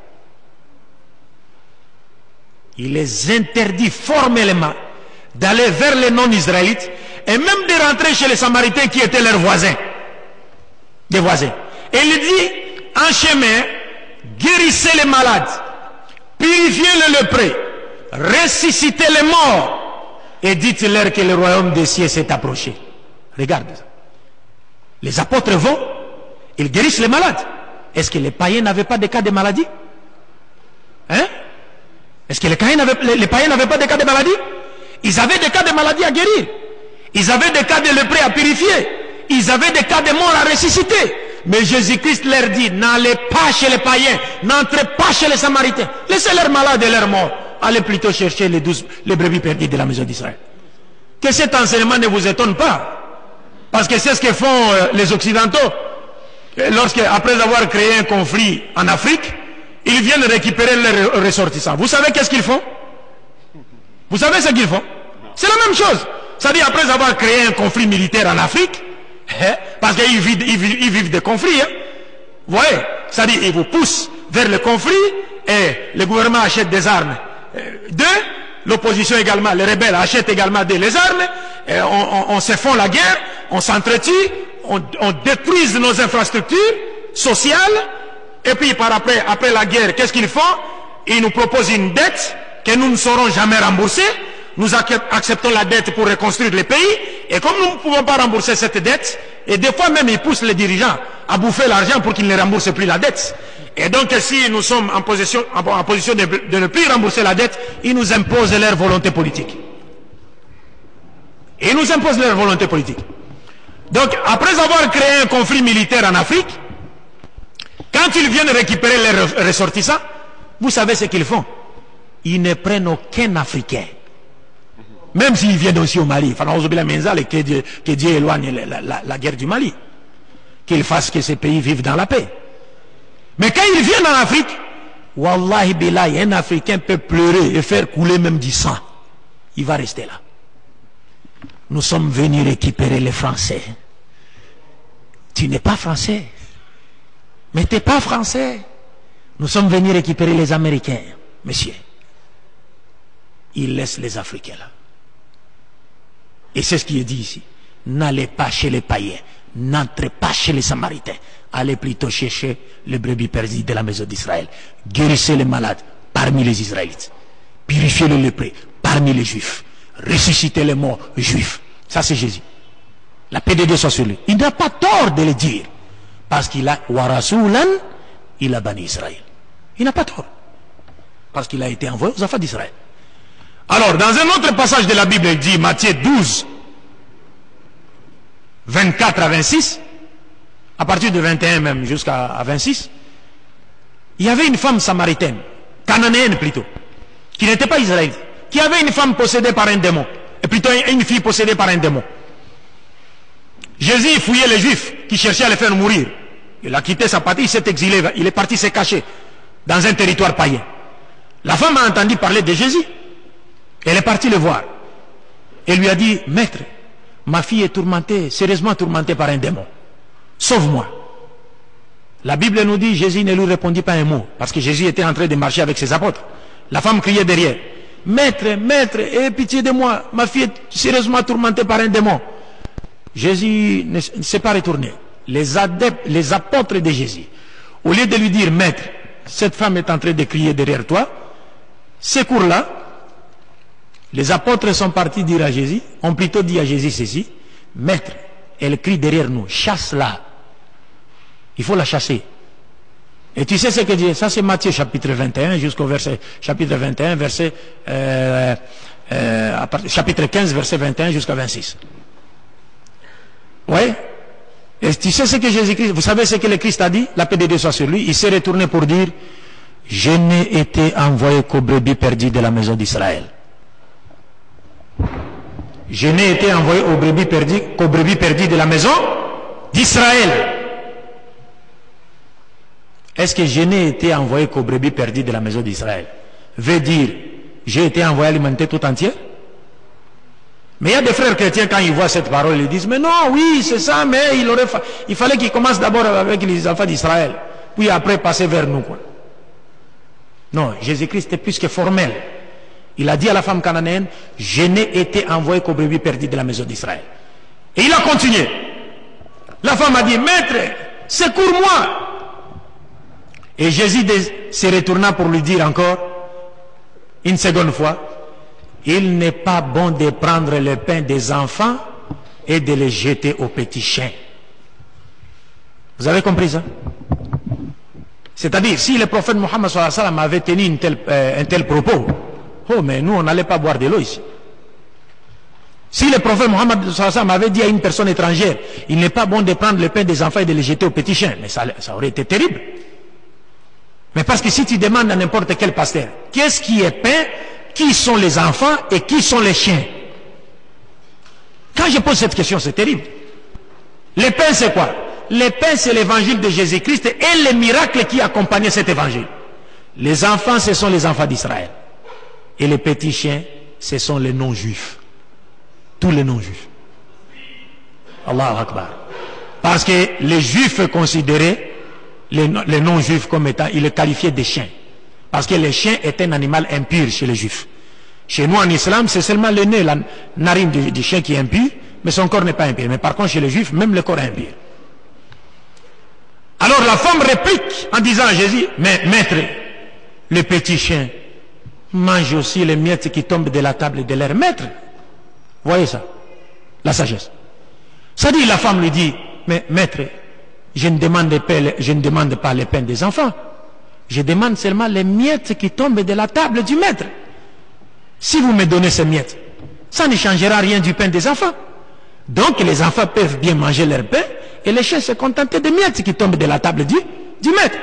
Il les interdit formellement d'aller vers les non-israélites et même de rentrer chez les Samaritains qui étaient leurs voisins, des voisins. Et il dit, en chemin, guérissez les malades, purifiez les lépreux, ressuscitez les morts et dites-leur que le royaume des cieux s'est approché. Regarde ça. Les apôtres vont, ils guérissent les malades, est-ce que les païens n'avaient pas de cas de maladie? Hein? Est-ce que les païens n'avaient, les, les païens n'avaient pas de cas de maladie? Ils avaient des cas de maladie à guérir. Ils avaient des cas de lépreux à purifier. Ils avaient des cas de morts à ressusciter. Mais Jésus-Christ leur dit, n'allez pas chez les païens, n'entrez pas chez les Samaritains. Laissez leurs malades et leurs morts. Allez plutôt chercher les douze, les brebis perdues de la maison d'Israël. Que cet enseignement ne vous étonne pas. Parce que c'est ce que font euh, les Occidentaux. Lorsque, après avoir créé un conflit en Afrique, ils viennent récupérer leurs ressortissants. Vous savez qu'est-ce qu'ils font? Vous savez ce qu'ils font? C'est la même chose. C'est-à-dire, après avoir créé un conflit militaire en Afrique, hein, parce qu'ils vivent, ils vivent, ils vivent des conflits, hein, vous voyez, c'est-à-dire, ils vous poussent vers le conflit, et le gouvernement achète des armes d'eux, l'opposition également, les rebelles achètent également des les armes, et on, on, on se font la guerre, on s'entretue, on, on détruise nos infrastructures sociales, et puis par après, après la guerre, qu'est-ce qu'ils font? Ils nous proposent une dette que nous ne saurons jamais rembourser. Nous acceptons la dette pour reconstruire le pays, et comme nous ne pouvons pas rembourser cette dette, et des fois même ils poussent les dirigeants à bouffer l'argent pour qu'ils ne remboursent plus la dette. Et donc si nous sommes en position, en position de, de ne plus rembourser la dette, ils nous imposent leur volonté politique. Ils nous imposent leur volonté politique. Donc après avoir créé un conflit militaire en Afrique, quand ils viennent récupérer les ressortissants, vous savez ce qu'ils font? Ils ne prennent aucun Africain. Même s'ils viennent aussi au Mali. Que Dieu, que Dieu éloigne la, la, la guerre du Mali. Qu'il fasse que ces pays vivent dans la paix. Mais quand ils viennent en Afrique, Wallahi billahi, un Africain peut pleurer et faire couler même du sang. Il va rester là. Nous sommes venus récupérer les Français. Tu n'es pas français. Mais tu n'es pas français. Nous sommes venus récupérer les Américains. Monsieur, ils laissent les Africains là. Et c'est ce qui est dit ici. N'allez pas chez les païens. N'entrez pas chez les Samaritains. Allez plutôt chercher les brebis perdues de la maison d'Israël. Guérissez les malades parmi les Israélites. Purifiez les lépreux parmi les Juifs. Ressuscitez les morts juifs. Ça c'est Jésus. La paix de Dieu soit sur lui. Il n'a pas tort de le dire. Parce qu'il a warasulan, il a banni Israël. Il n'a pas tort. Parce qu'il a été envoyé aux enfants d'Israël. Alors, dans un autre passage de la Bible, il dit, Matthieu douze, vingt-quatre à vingt-six, à partir de vingt et un même jusqu'à vingt-six, il y avait une femme samaritaine, cananéenne plutôt, qui n'était pas israélite, qui avait une femme possédée par un démon, et plutôt une fille possédée par un démon. Jésus fouillait les Juifs qui cherchaient à les faire mourir. Il a quitté sa patrie, il s'est exilé, il est parti se cacher dans un territoire païen. La femme a entendu parler de Jésus. Elle est partie le voir. Elle lui a dit, maître, ma fille est tourmentée, sérieusement tourmentée par un démon. Sauve-moi. La Bible nous dit, Jésus ne lui répondit pas un mot, parce que Jésus était en train de marcher avec ses apôtres. La femme criait derrière, maître, maître, aie pitié de moi, ma fille est sérieusement tourmentée par un démon. Jésus ne s'est pas retourné. Les adeptes, les apôtres de Jésus, au lieu de lui dire, maître, cette femme est en train de crier derrière toi, secours-la. Les apôtres sont partis dire à Jésus, ont plutôt dit à Jésus ceci, maître, elle crie derrière nous, chasse-la. Il faut la chasser. Et tu sais ce que dit, ça c'est Matthieu chapitre vingt et un jusqu'au verset, chapitre vingt et un, verset, euh, euh, à part, chapitre quinze, verset vingt et un jusqu'à vingt-six. Oui. Et tu sais ce que Jésus-Christ, vous savez ce que le Christ a dit, la paix de Dieu soit sur lui, il s'est retourné pour dire, je n'ai été envoyé qu'aux brebis perdues de la maison d'Israël. Je n'ai été envoyé aux brebis perdues qu'aux brebis perdues de la maison d'Israël. Est-ce que je n'ai été envoyé qu'aux brebis perdues de la maison d'Israël veut dire j'ai été envoyé alimenter tout entier? Mais il y a des frères chrétiens, quand ils voient cette parole, ils disent mais non, oui, c'est ça, mais il, aurait fa... il fallait qu'ils commencent d'abord avec les enfants d'Israël, puis après passer vers nous, quoi. Non, Jésus-Christ est plus que formel. Il a dit à la femme cananéenne, je n'ai été envoyé qu'aux brebis perdues de la maison d'Israël. Et il a continué. La femme a dit, maître, secours-moi. Et Jésus se retourna pour lui dire encore, une seconde fois, il n'est pas bon de prendre le pain des enfants et de les jeter aux petits chiens. Vous avez compris ça? C'est-à-dire, si le prophète Mohammed sallallahu alayhi wa sallam avait tenu une telle, euh, un tel propos, oh, mais nous, on n'allait pas boire de l'eau ici. Si le prophète Mohammed sallallahu alayhi wa sallam avait dit à une personne étrangère, il n'est pas bon de prendre le pain des enfants et de les jeter aux petits chiens, mais ça, ça aurait été terrible. Mais parce que si tu demandes à n'importe quel pasteur, qu'est-ce qui est pain, qui sont les enfants et qui sont les chiens? Quand je pose cette question, c'est terrible. Le pain, c'est quoi? Le pain, c'est l'évangile de Jésus-Christ et les miracles qui accompagnaient cet évangile. Les enfants, ce sont les enfants d'Israël. Et les petits chiens, ce sont les non-juifs. Tous les non-juifs. Allahu Akbar. Parce que les juifs considéraient les, les non-juifs comme étant, ils les qualifiaient de chiens. Parce que le chien est un animal impur chez les juifs. Chez nous en islam, c'est seulement le nez, la narine du, du chien qui est impur, mais son corps n'est pas impur. Mais par contre, chez les juifs, même le corps est impur. Alors la femme réplique en disant à Jésus, mais maître, le petit chien mange aussi les miettes qui tombent de la table de leur maître. Voyez ça, la sagesse. Ça dit, la femme lui dit, mais maître, je ne demande pas, je ne demande pas les pains des enfants. Je demande seulement les miettes qui tombent de la table du maître. Si vous me donnez ces miettes, ça ne changera rien du pain des enfants. Donc les enfants peuvent bien manger leur pain et les chiens se contenter des miettes qui tombent de la table du, du maître.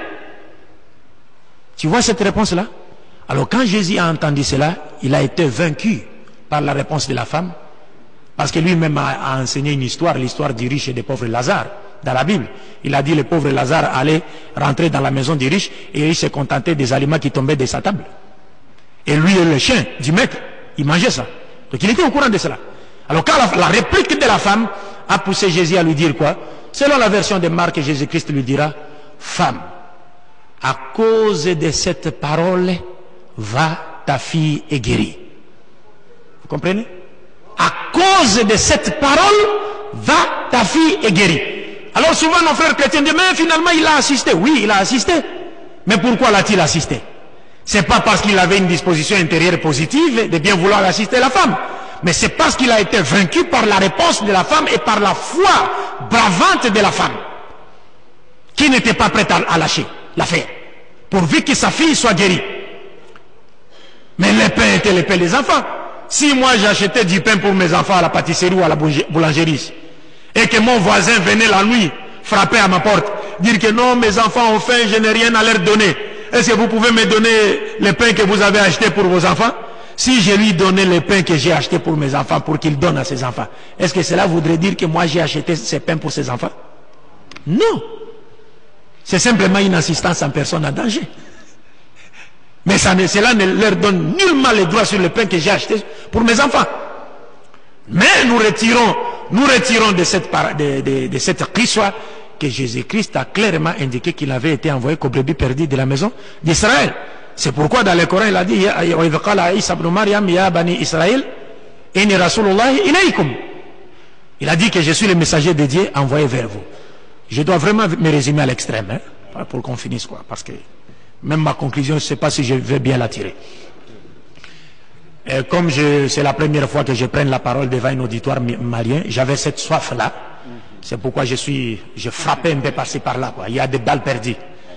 Tu vois cette réponse-là? Alors quand Jésus a entendu cela, il a été vaincu par la réponse de la femme, parce que lui-même a, a enseigné une histoire, l'histoire du riche et des pauvres Lazare, dans la Bible. Il a dit le pauvre Lazare allait rentrer dans la maison du riche et il se contentait des aliments qui tombaient de sa table. Et lui et le chien du maître, il mangeait ça. Donc il était au courant de cela. Alors quand la, la réplique de la femme a poussé Jésus à lui dire quoi? Selon la version de Marc, Jésus-Christ lui dira, femme, à cause de cette parole, va, ta fille est guérie. Vous comprenez? À cause de cette parole, va, ta fille est guérie. Alors souvent nos frères chrétiens disent, mais finalement il a assisté. Oui, il a assisté. Mais pourquoi l'a-t-il assisté? C'est pas parce qu'il avait une disposition intérieure positive de bien vouloir assister la femme, mais c'est parce qu'il a été vaincu par la réponse de la femme et par la foi bravante de la femme, qui n'était pas prête à, à lâcher l'affaire, pourvu que sa fille soit guérie. Mais le pain était le pain des enfants. Si moi j'achetais du pain pour mes enfants à la pâtisserie ou à la boulangerie, et que mon voisin venait la nuit frapper à ma porte, dire que non, mes enfants ont faim, je n'ai rien à leur donner, est-ce que vous pouvez me donner le pain que vous avez acheté pour vos enfants? Si je lui donnais le pain que j'ai acheté pour mes enfants, pour qu'il donne à ses enfants, est-ce que cela voudrait dire que moi j'ai acheté ces pains pour ses enfants? Non. C'est simplement une assistance en personne en danger. Mais ça ne, cela ne leur donne nullement le droit sur le pain que j'ai acheté pour mes enfants. Mais nous retirons, nous retirons de cette, de, de, de cette histoire que Jésus-Christ a clairement indiqué qu'il avait été envoyé comme brebis perdu de la maison d'Israël. C'est pourquoi dans le Coran il a dit, il a dit que je suis le messager de Dieu envoyé vers vous. Je dois vraiment me résumer à l'extrême, hein, pour qu'on finisse, quoi, parce que même ma conclusion, je ne sais pas si je vais bien la tirer. Et comme c'est la première fois que je prenne la parole devant un auditoire malien, j'avais cette soif-là. C'est pourquoi je suis, je frappais un peu par-ci par-là, quoi. Il y a des balles perdues.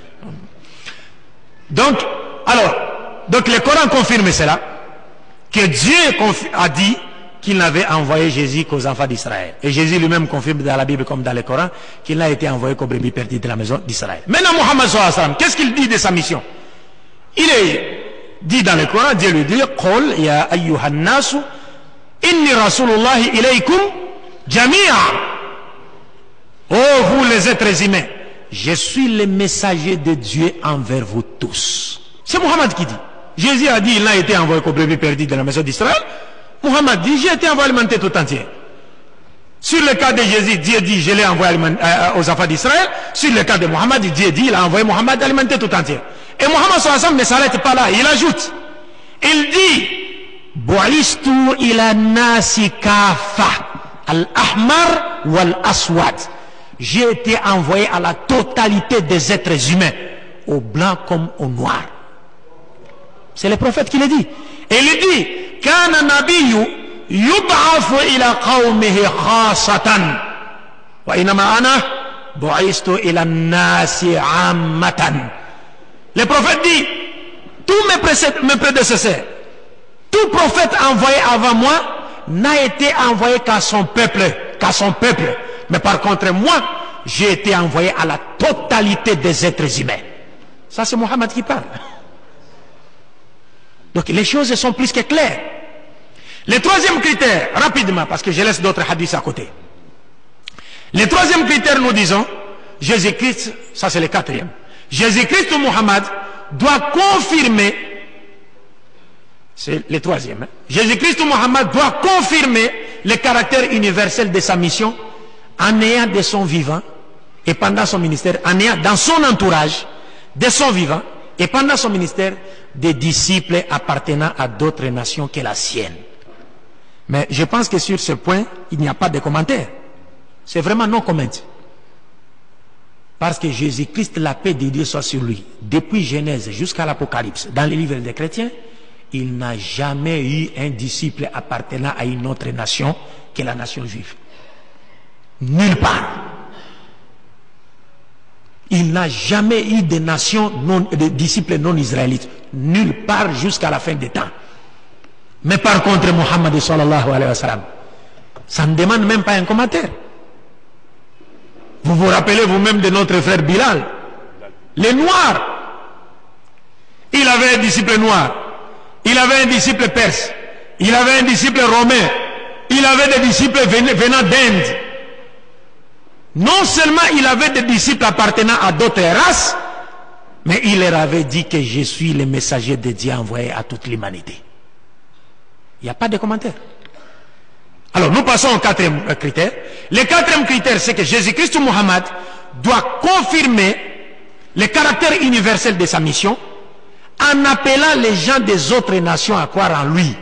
Donc, alors, donc le Coran confirme cela, que Dieu a dit qu'il n'avait envoyé Jésus qu'aux enfants d'Israël. Et Jésus lui-même confirme dans la Bible comme dans le Coran qu'il n'a été envoyé qu'aux brebis perdues de la maison d'Israël. Maintenant, Mohammed sallallahu alayhi wa sallam, qu'est-ce qu'il dit de sa mission? Il est dit dans le Coran, Dieu lui dit, Qul ya ayyuhan nasu, inni rasulullahi ilaykum jami'a. Oh, vous les êtres humains, je suis le messager de Dieu envers vous tous. C'est Mohammed qui dit. Jésus a dit, il n'a été envoyé qu'aux brebis perdues de la maison d'Israël. Mohammed dit, j'ai été envoyé alimenter tout entier. Sur le cas de Jésus, Dieu dit, je l'ai envoyé euh, aux enfants d'Israël. Sur le cas de Mohammed, Dieu dit, il a envoyé Mohammed alimenter tout entier. Et Mohammed sallallahu alayhi wa sallam ne s'arrête pas là, il ajoute, il dit, Bu'istu ila nasi kafa, al-ahmar wal-aswad. J'ai été envoyé à la totalité des êtres humains, au blanc comme au noir. C'est le prophète qui le dit. Et il dit, Kana nabiyyu yub'afu ila qawmihi khasatan, wa inama ana bu'istu ila nasi ammatan. Le prophète dit, tous mes, précé- mes prédécesseurs, tout prophète envoyé avant moi n'a été envoyé qu'à son peuple, qu'à son peuple. Mais par contre, moi, j'ai été envoyé à la totalité des êtres humains. Ça, c'est Mohammed qui parle. Donc, les choses sont plus que claires. Le troisième critère, rapidement, parce que je laisse d'autres hadiths à côté. Le troisième critère, nous disons, Jésus-Christ, ça c'est le quatrième. Jésus-Christ ou Mohammed doit confirmer, c'est le troisième, hein? Jésus-Christ ou Mohammed doit confirmer le caractère universel de sa mission en ayant de son vivant et pendant son ministère, en ayant dans son entourage de son vivant et pendant son ministère des disciples appartenant à d'autres nations que la sienne. Mais je pense que sur ce point, il n'y a pas de commentaire. C'est vraiment non comment. Parce que Jésus-Christ, la paix de Dieu soit sur lui. Depuis Genèse jusqu'à l'Apocalypse, dans les livres des chrétiens, il n'a jamais eu un disciple appartenant à une autre nation que la nation juive. Nulle part. Il n'a jamais eu de nation non, de disciples non israélites. Nulle part jusqu'à la fin des temps. Mais par contre, Mohammed sallallahu alayhi wa sallam, ça ne demande même pas un commentaire. Vous vous rappelez vous-même de notre frère Bilal, les Noirs. Il avait un disciple noir, il avait un disciple perse, il avait un disciple romain, il avait des disciples venant d'Inde. Non seulement il avait des disciples appartenant à d'autres races, mais il leur avait dit que je suis le messager de Dieu envoyé à toute l'humanité. Il n'y a pas de commentaire. Alors nous passons au quatrième critère. Le quatrième critère, c'est que Jésus-Christ ou Mohammed doit confirmer le caractère universel de sa mission en appelant les gens des autres nations à croire en lui.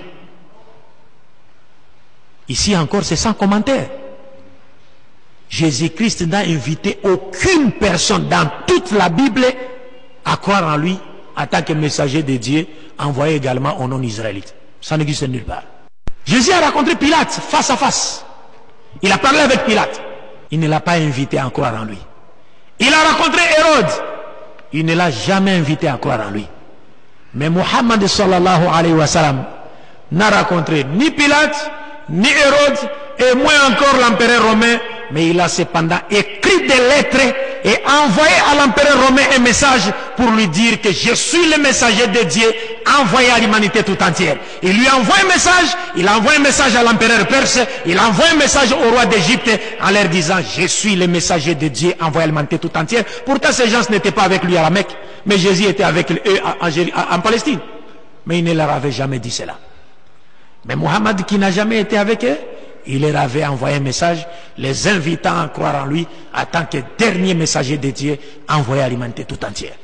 Ici encore, c'est sans commentaire. Jésus-Christ n'a invité aucune personne dans toute la Bible à croire en lui en tant que messager de Dieu, envoyé également aux non-israélites. Ça n'existe nulle part. Jésus a rencontré Pilate face à face. Il a parlé avec Pilate. Il ne l'a pas invité à croire en lui. Il a rencontré Hérode. Il ne l'a jamais invité à croire en lui. Mais Mohammed sallallahu alayhi wa sallam n'a rencontré ni Pilate, ni Hérode, et moins encore l'empereur romain. Mais il a cependant écrit des lettres et envoyé à l'empereur romain un message pour lui dire que je suis le messager de Dieu envoyé à l'humanité tout entière. Il lui envoie un message, il envoie un message à l'empereur perse, il envoie un message au roi d'Égypte en leur disant je suis le messager de Dieu envoyé à l'humanité tout entière. Pourtant ces gens n'étaient pas avec lui à la Mecque, mais Jésus était avec eux en, en, en Palestine. Mais il ne leur avait jamais dit cela. Mais Mohammed qui n'a jamais été avec eux, il leur avait envoyé un message, les invitant à croire en lui en tant que dernier messager de Dieu envoyé à l'humanité tout entière.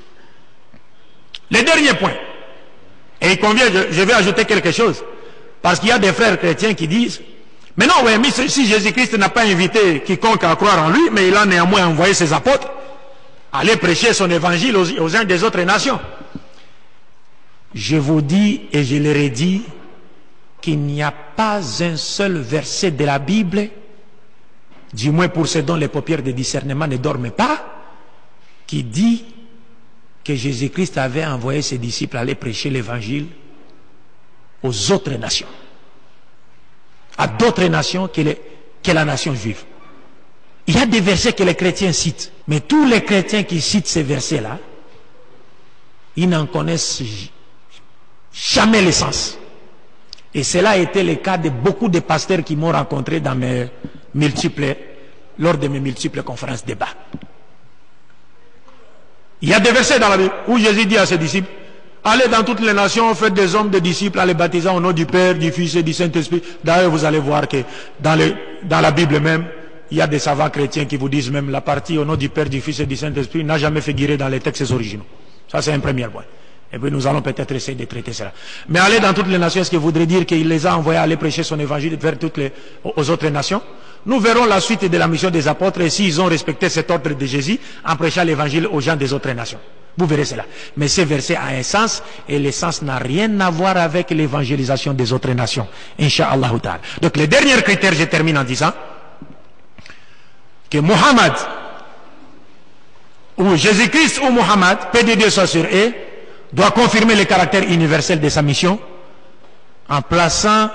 Le dernier point, et il convient, je, je vais ajouter quelque chose, parce qu'il y a des frères chrétiens qui disent, mais non, ouais, mais si Jésus-Christ n'a pas invité quiconque à croire en lui, mais il a néanmoins envoyé ses apôtres, aller prêcher son évangile aux, aux uns des autres nations. Je vous dis, et je leur ai dit, qu'il n'y a pas un seul verset de la Bible, du moins pour ceux dont les paupières de discernement ne dorment pas, qui dit que Jésus-Christ avait envoyé ses disciples aller prêcher l'évangile aux autres nations, à d'autres nations que, les, que la nation juive. Il y a des versets que les chrétiens citent, mais tous les chrétiens qui citent ces versets-là, ils n'en connaissent jamais le sens. Et cela a été le cas de beaucoup de pasteurs qui m'ont rencontré dans mes multiples, lors de mes multiples conférences débats. Il y a des versets dans la Bible où Jésus dit à ses disciples, allez dans toutes les nations, faites des hommes de disciples, les baptisant au nom du Père, du Fils et du Saint-Esprit. D'ailleurs, vous allez voir que dans, le, dans la Bible même, il y a des savants chrétiens qui vous disent même la partie au nom du Père, du Fils et du Saint-Esprit n'a jamais figuré dans les textes originaux. Ça, c'est un premier point. Et puis nous allons peut-être essayer de traiter cela. Mais aller dans toutes les nations, ce qui voudrait dire qu'il les a envoyés à aller prêcher son évangile vers toutes les aux autres nations. Nous verrons la suite de la mission des apôtres et s'ils ont respecté cet ordre de Jésus en prêchant l'évangile aux gens des autres nations. Vous verrez cela. Mais ce verset a un sens et le sens n'a rien à voir avec l'évangélisation des autres nations. Inch'Allah ta'ala. Donc le dernier critère, je termine en disant que Mohammed ou Jésus-Christ ou Mohammed, paix de Dieu soit sur eux, doit confirmer le caractère universel de sa mission en plaçant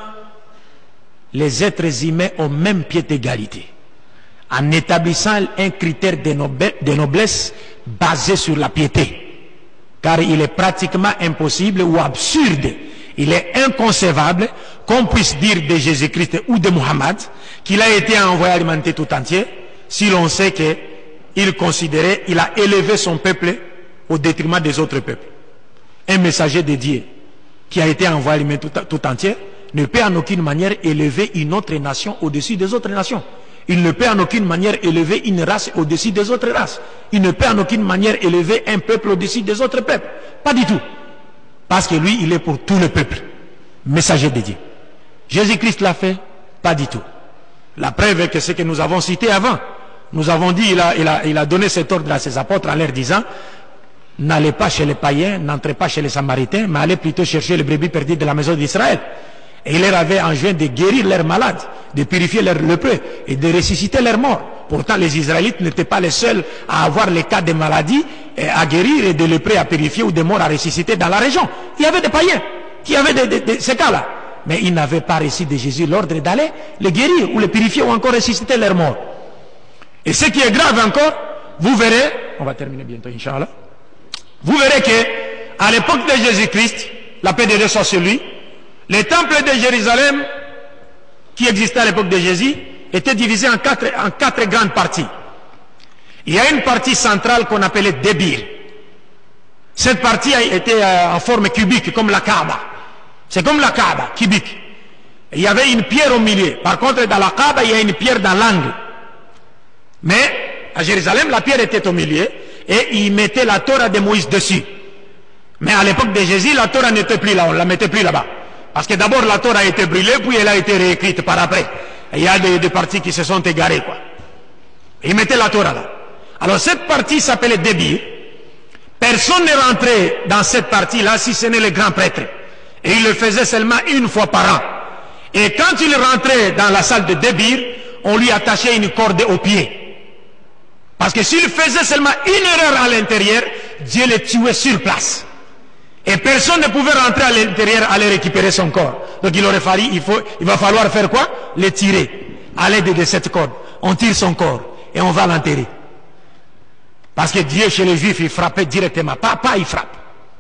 les êtres humains au même pied d'égalité, en établissant un critère de, noble, de noblesse basé sur la piété. Car il est pratiquement impossible ou absurde, il est inconcevable qu'on puisse dire de Jésus-Christ ou de Mohammed qu'il a été envoyé à l'humanité tout entière si l'on sait qu'il considérait, il a élevé son peuple au détriment des autres peuples. Un messager de Dieu qui a été envoyé à l'humanité tout, tout entière ne peut en aucune manière élever une autre nation au-dessus des autres nations. Il ne peut en aucune manière élever une race au-dessus des autres races. Il ne peut en aucune manière élever un peuple au-dessus des autres peuples. Pas du tout. Parce que lui, il est pour tout le peuple. Messager de Dieu. Jésus-Christ l'a fait? Pas du tout. La preuve est que ce que nous avons cité avant. Nous avons dit, il a, il a, il a donné cet ordre à ses apôtres en leur disant, n'allez pas chez les païens, n'entrez pas chez les samaritains, mais allez plutôt chercher les brebis perdues de la maison d'Israël. Et il leur avait enjoint de guérir leurs malades, de purifier leurs lépreux et de ressusciter leurs morts. Pourtant, les Israélites n'étaient pas les seuls à avoir les cas de maladie à guérir et de lépreux à purifier ou de morts à ressusciter dans la région. Il y avait des païens qui avaient de, de, de, ces cas-là. Mais ils n'avaient pas reçu de Jésus l'ordre d'aller les guérir ou les purifier ou encore ressusciter leurs morts. Et ce qui est grave encore, vous verrez, on va terminer bientôt, Inch'Allah, vous verrez que à l'époque de Jésus-Christ, la paix de Dieu soit sur lui, le temple de Jérusalem, qui existait à l'époque de Jésus, était divisé en quatre, en quatre grandes parties. Il y a une partie centrale qu'on appelait Débir. Cette partie a été en forme cubique, comme la Kaaba. C'est comme la Kaaba, cubique. Il y avait une pierre au milieu. Par contre, dans la Kaaba, il y a une pierre dans l'angle. Mais à Jérusalem, la pierre était au milieu et il mettait la Torah de Moïse dessus. Mais à l'époque de Jésus, la Torah n'était plus là, on ne la mettait plus là-bas. Parce que d'abord la Torah a été brûlée, puis elle a été réécrite par après. Et il y a des, des parties qui se sont égarées, quoi. Et ils mettaient la Torah là. Alors cette partie s'appelait Débir. Personne n'est rentré dans cette partie-là si ce n'est les grands prêtres. Et il le faisait seulement une fois par an. Et quand il rentrait dans la salle de Débir, on lui attachait une corde au pied. Parce que s'il faisait seulement une erreur à l'intérieur, Dieu le tuait sur place. Et personne ne pouvait rentrer à l'intérieur aller récupérer son corps. Donc il aurait fallu, il, faut, il va falloir faire quoi? Le tirer à l'aide de cette corde. On tire son corps et on va l'enterrer. Parce que Dieu chez les Juifs, il frappait directement. Pas, pas il frappe.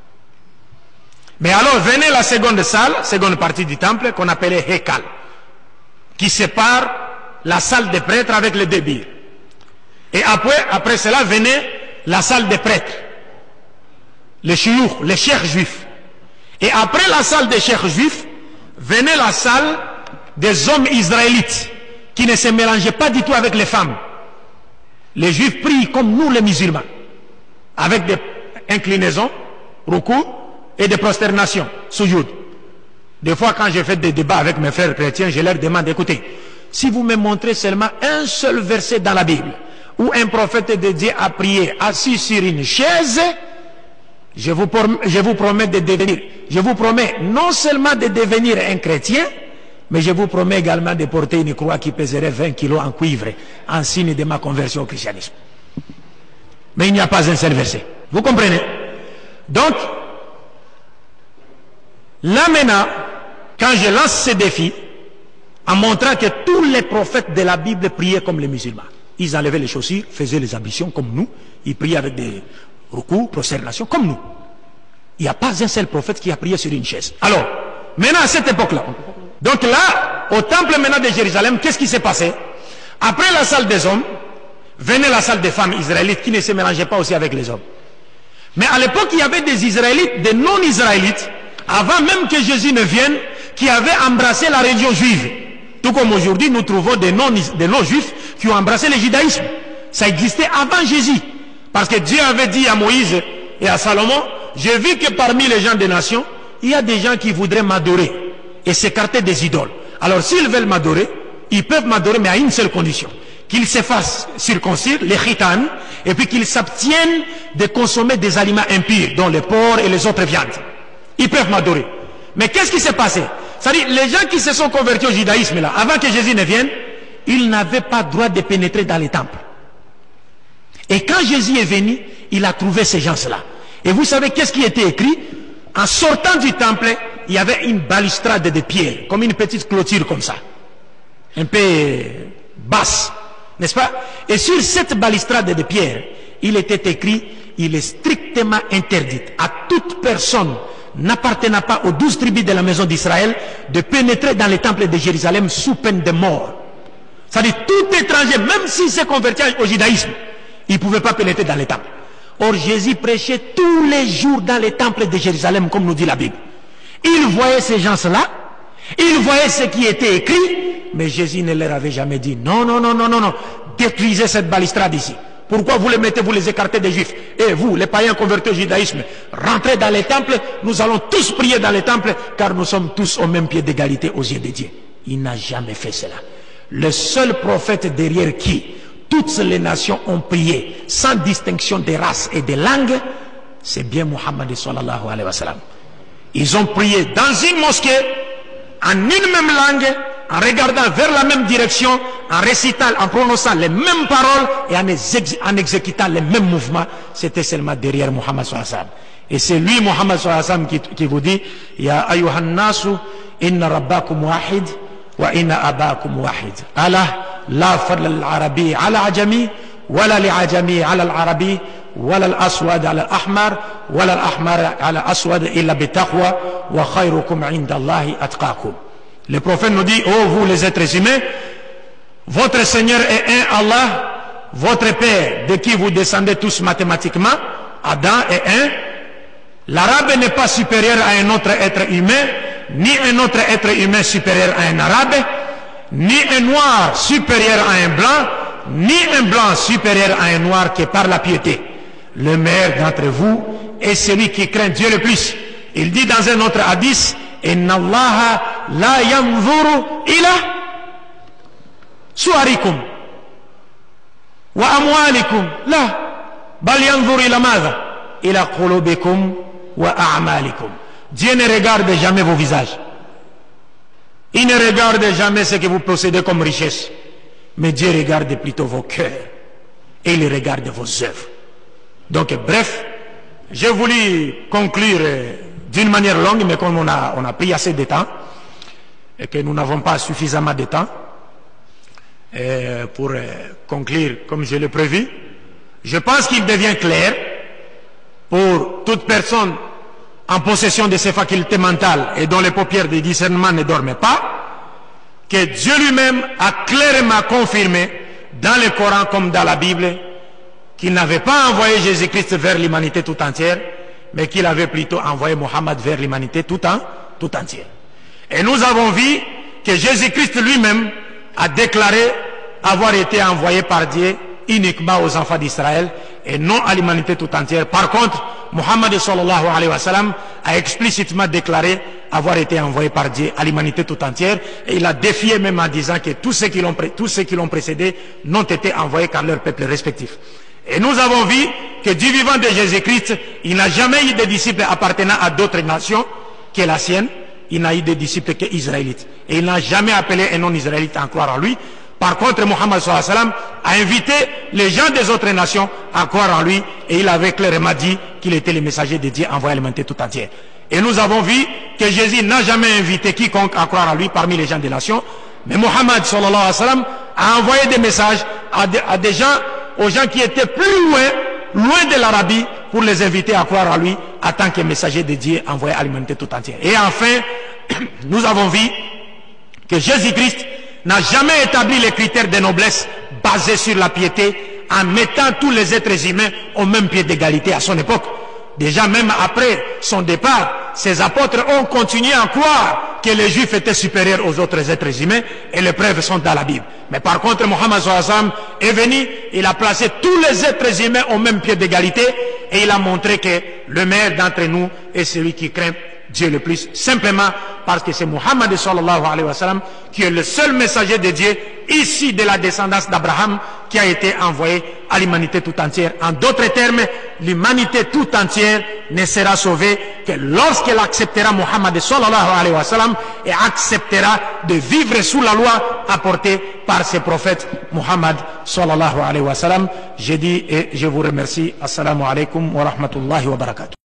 Mais alors venait la seconde salle, seconde partie du temple qu'on appelait Hekal, qui sépare la salle des prêtres avec le Débir. Et après, après cela venait la salle des prêtres. Les chiours, les cheikhs juifs. Et après la salle des cheikhs juifs, venait la salle des hommes israélites, qui ne se mélangeaient pas du tout avec les femmes. Les juifs prient comme nous les musulmans, avec des inclinaisons, ruku, et des prosternations, soujoud. Des fois, quand j'ai fait des débats avec mes frères chrétiens, je leur demande, écoutez, si vous me montrez seulement un seul verset dans la Bible, où un prophète de Dieu a prié assis sur une chaise, Je vous, je vous promets de devenir, je vous promets non seulement de devenir un chrétien, mais je vous promets également de porter une croix qui pèserait vingt kilos en cuivre, en signe de ma conversion au christianisme. Mais il n'y a pas un seul verset. Vous comprenez? Donc, là maintenant, quand je lance ce défi, en montrant que tous les prophètes de la Bible priaient comme les musulmans. Ils enlevaient les chaussures, faisaient les ablutions comme nous, ils priaient avec des recours, prosternation, comme nous. Il n'y a pas un seul prophète qui a prié sur une chaise. Alors, maintenant à cette époque-là, donc là, au temple maintenant de Jérusalem, qu'est-ce qui s'est passé? Après la salle des hommes, venait la salle des femmes israélites qui ne se mélangeaient pas aussi avec les hommes. Mais à l'époque, il y avait des Israélites, des non-Israélites, avant même que Jésus ne vienne, qui avaient embrassé la religion juive. Tout comme aujourd'hui, nous trouvons des non-juifs des non qui ont embrassé le judaïsme. Ça existait avant Jésus. Parce que Dieu avait dit à Moïse et à Salomon, j'ai vu que parmi les gens des nations, il y a des gens qui voudraient m'adorer et s'écarter des idoles. Alors s'ils veulent m'adorer, ils peuvent m'adorer, mais à une seule condition. Qu'ils se fassent circoncire, les chitanes, et puis qu'ils s'abstiennent de consommer des aliments impurs, dont les porcs et les autres viandes. Ils peuvent m'adorer. Mais qu'est-ce qui s'est passé? C'est-à-dire, les gens qui se sont convertis au judaïsme, là, avant que Jésus ne vienne, ils n'avaient pas droit de pénétrer dans les temples. Et quand Jésus est venu, il a trouvé ces gens-là. Et vous savez qu'est-ce qui était écrit? En sortant du temple, il y avait une balustrade de pierre, comme une petite clôture comme ça, un peu basse, n'est-ce pas? Et sur cette balustrade de pierre, il était écrit, il est strictement interdit à toute personne n'appartenant pas aux douze tribus de la maison d'Israël de pénétrer dans les temples de Jérusalem sous peine de mort. C'est-à-dire tout étranger, même s'il s'est converti au judaïsme, il ne pouvait pas pénétrer dans les temples. Or Jésus prêchait tous les jours dans les temples de Jérusalem, comme nous dit la Bible. Il voyait ces gens-là, il voyait ce qui était écrit, mais Jésus ne leur avait jamais dit non, non, non, non, non, non, détruisez cette balustrade ici. Pourquoi vous les mettez, vous les écartez des Juifs? Et vous, les païens convertis au judaïsme, rentrez dans les temples, nous allons tous prier dans les temples, car nous sommes tous au même pied d'égalité aux yeux de Dieu. Il n'a jamais fait cela. Le seul prophète derrière qui toutes les nations ont prié, sans distinction de race et de langue, c'est bien Muhammad sallallahu alayhi wa sallam. Ils ont prié dans une mosquée, en une même langue, en regardant vers la même direction, en récitant, en prononçant les mêmes paroles et en, exé en exécutant les mêmes mouvements. C'était seulement derrière Muhammad sallallahu alayhi wa sallam. Et c'est lui, Muhammad sallallahu alayhi wa sallam, qui, qui vous dit Ya ayyuhan nasu, inna rabbakum wahid, wa inna abakum wahid. Allah, la fadl al-arabi ala ajami, wala li-ajami ala al-arabi, wala al-aswad ala al-ahmar, wala al-ahmar ala al-aswad illa bitaqwa, wa khayrukum inda Allahi atqakum. Le prophète nous dit, oh vous les êtres humains, votre Seigneur est un Allah, votre Père de qui vous descendez tous mathématiquement, Adam est un. L'arabe n'est pas supérieur à un autre être humain, ni un autre être humain supérieur à un arabe, ni un noir supérieur à un blanc, ni un blanc supérieur à un noir qui par la piété. Le meilleur d'entre vous est celui qui craint Dieu le plus. Il dit dans un autre hadith, Inna Allah la yanzuru ila suarikum wa amwalikum la bal yanzuru ila madha ila qulubikum wa a'malikum. Dieu ne regarde jamais vos visages. Il ne regarde jamais ce que vous possédez comme richesse. Mais Dieu regarde plutôt vos cœurs. Et il regarde vos œuvres. Donc, bref, j'ai voulu conclure d'une manière longue, mais comme on a, on a pris assez de temps, et que nous n'avons pas suffisamment de temps, et pour conclure comme je l'ai prévu, je pense qu'il devient clair pour toute personne en possession de ses facultés mentales et dont les paupières de discernement ne dorment pas, que Dieu lui-même a clairement confirmé dans le Coran comme dans la Bible qu'il n'avait pas envoyé Jésus-Christ vers l'humanité tout entière, mais qu'il avait plutôt envoyé Mohammed vers l'humanité tout, en, tout entière. Et nous avons vu que Jésus-Christ lui-même a déclaré avoir été envoyé par Dieu uniquement aux enfants d'Israël et non à l'humanité tout entière. Par contre, Muhammad sallallahu alayhi wa sallam a explicitement déclaré avoir été envoyé par Dieu à l'humanité tout entière, et il a défié même en disant que tous ceux qui l'ont tous ceux qui l'ont précédé n'ont été envoyés qu'à leur peuple respectif. Et nous avons vu que du vivant de Jésus-Christ, il n'a jamais eu de disciples appartenant à d'autres nations que la sienne. Il n'a eu de disciples que israélites. Et il n'a jamais appelé un non-israélite à croire en lui. Par contre, Muhammad sallallahu alayhi wa sallam a invité les gens des autres nations à croire en lui, et il avait clairement dit qu'il était le messager de Dieu envoyé à l'humanité tout entière. Et nous avons vu que Jésus n'a jamais invité quiconque à croire en lui parmi les gens des nations, mais Muhammad sallallahu alayhi wa sallam a envoyé des messages à des, à des gens, aux gens qui étaient plus loin, loin de l'Arabie, pour les inviter à croire en lui en tant que messager de Dieu envoyé à l'humanité tout entière. Et enfin, nous avons vu que Jésus-Christ n'a jamais établi les critères de noblesse basés sur la piété en mettant tous les êtres humains au même pied d'égalité à son époque. Déjà, même après son départ, ses apôtres ont continué à croire que les Juifs étaient supérieurs aux autres êtres humains, et les preuves sont dans la Bible. Mais par contre, Muhammad sallallahu alayhi wa sallam est venu, il a placé tous les êtres humains au même pied d'égalité, et il a montré que le meilleur d'entre nous est celui qui craint Dieu le plus, simplement parce que c'est Muhammad sallallahu alayhi wa sallam qui est le seul messager de Dieu issu de la descendance d'Abraham qui a été envoyé à l'humanité tout entière. En d'autres termes, l'humanité tout entière ne sera sauvée que lorsqu'elle acceptera Muhammad sallallahu alayhi wa sallam et acceptera de vivre sous la loi apportée par ce prophète Muhammad sallallahu alayhi wa sallam. Je dis et je vous remercie. Assalamu alaikum wa rahmatullahi wa barakatuh.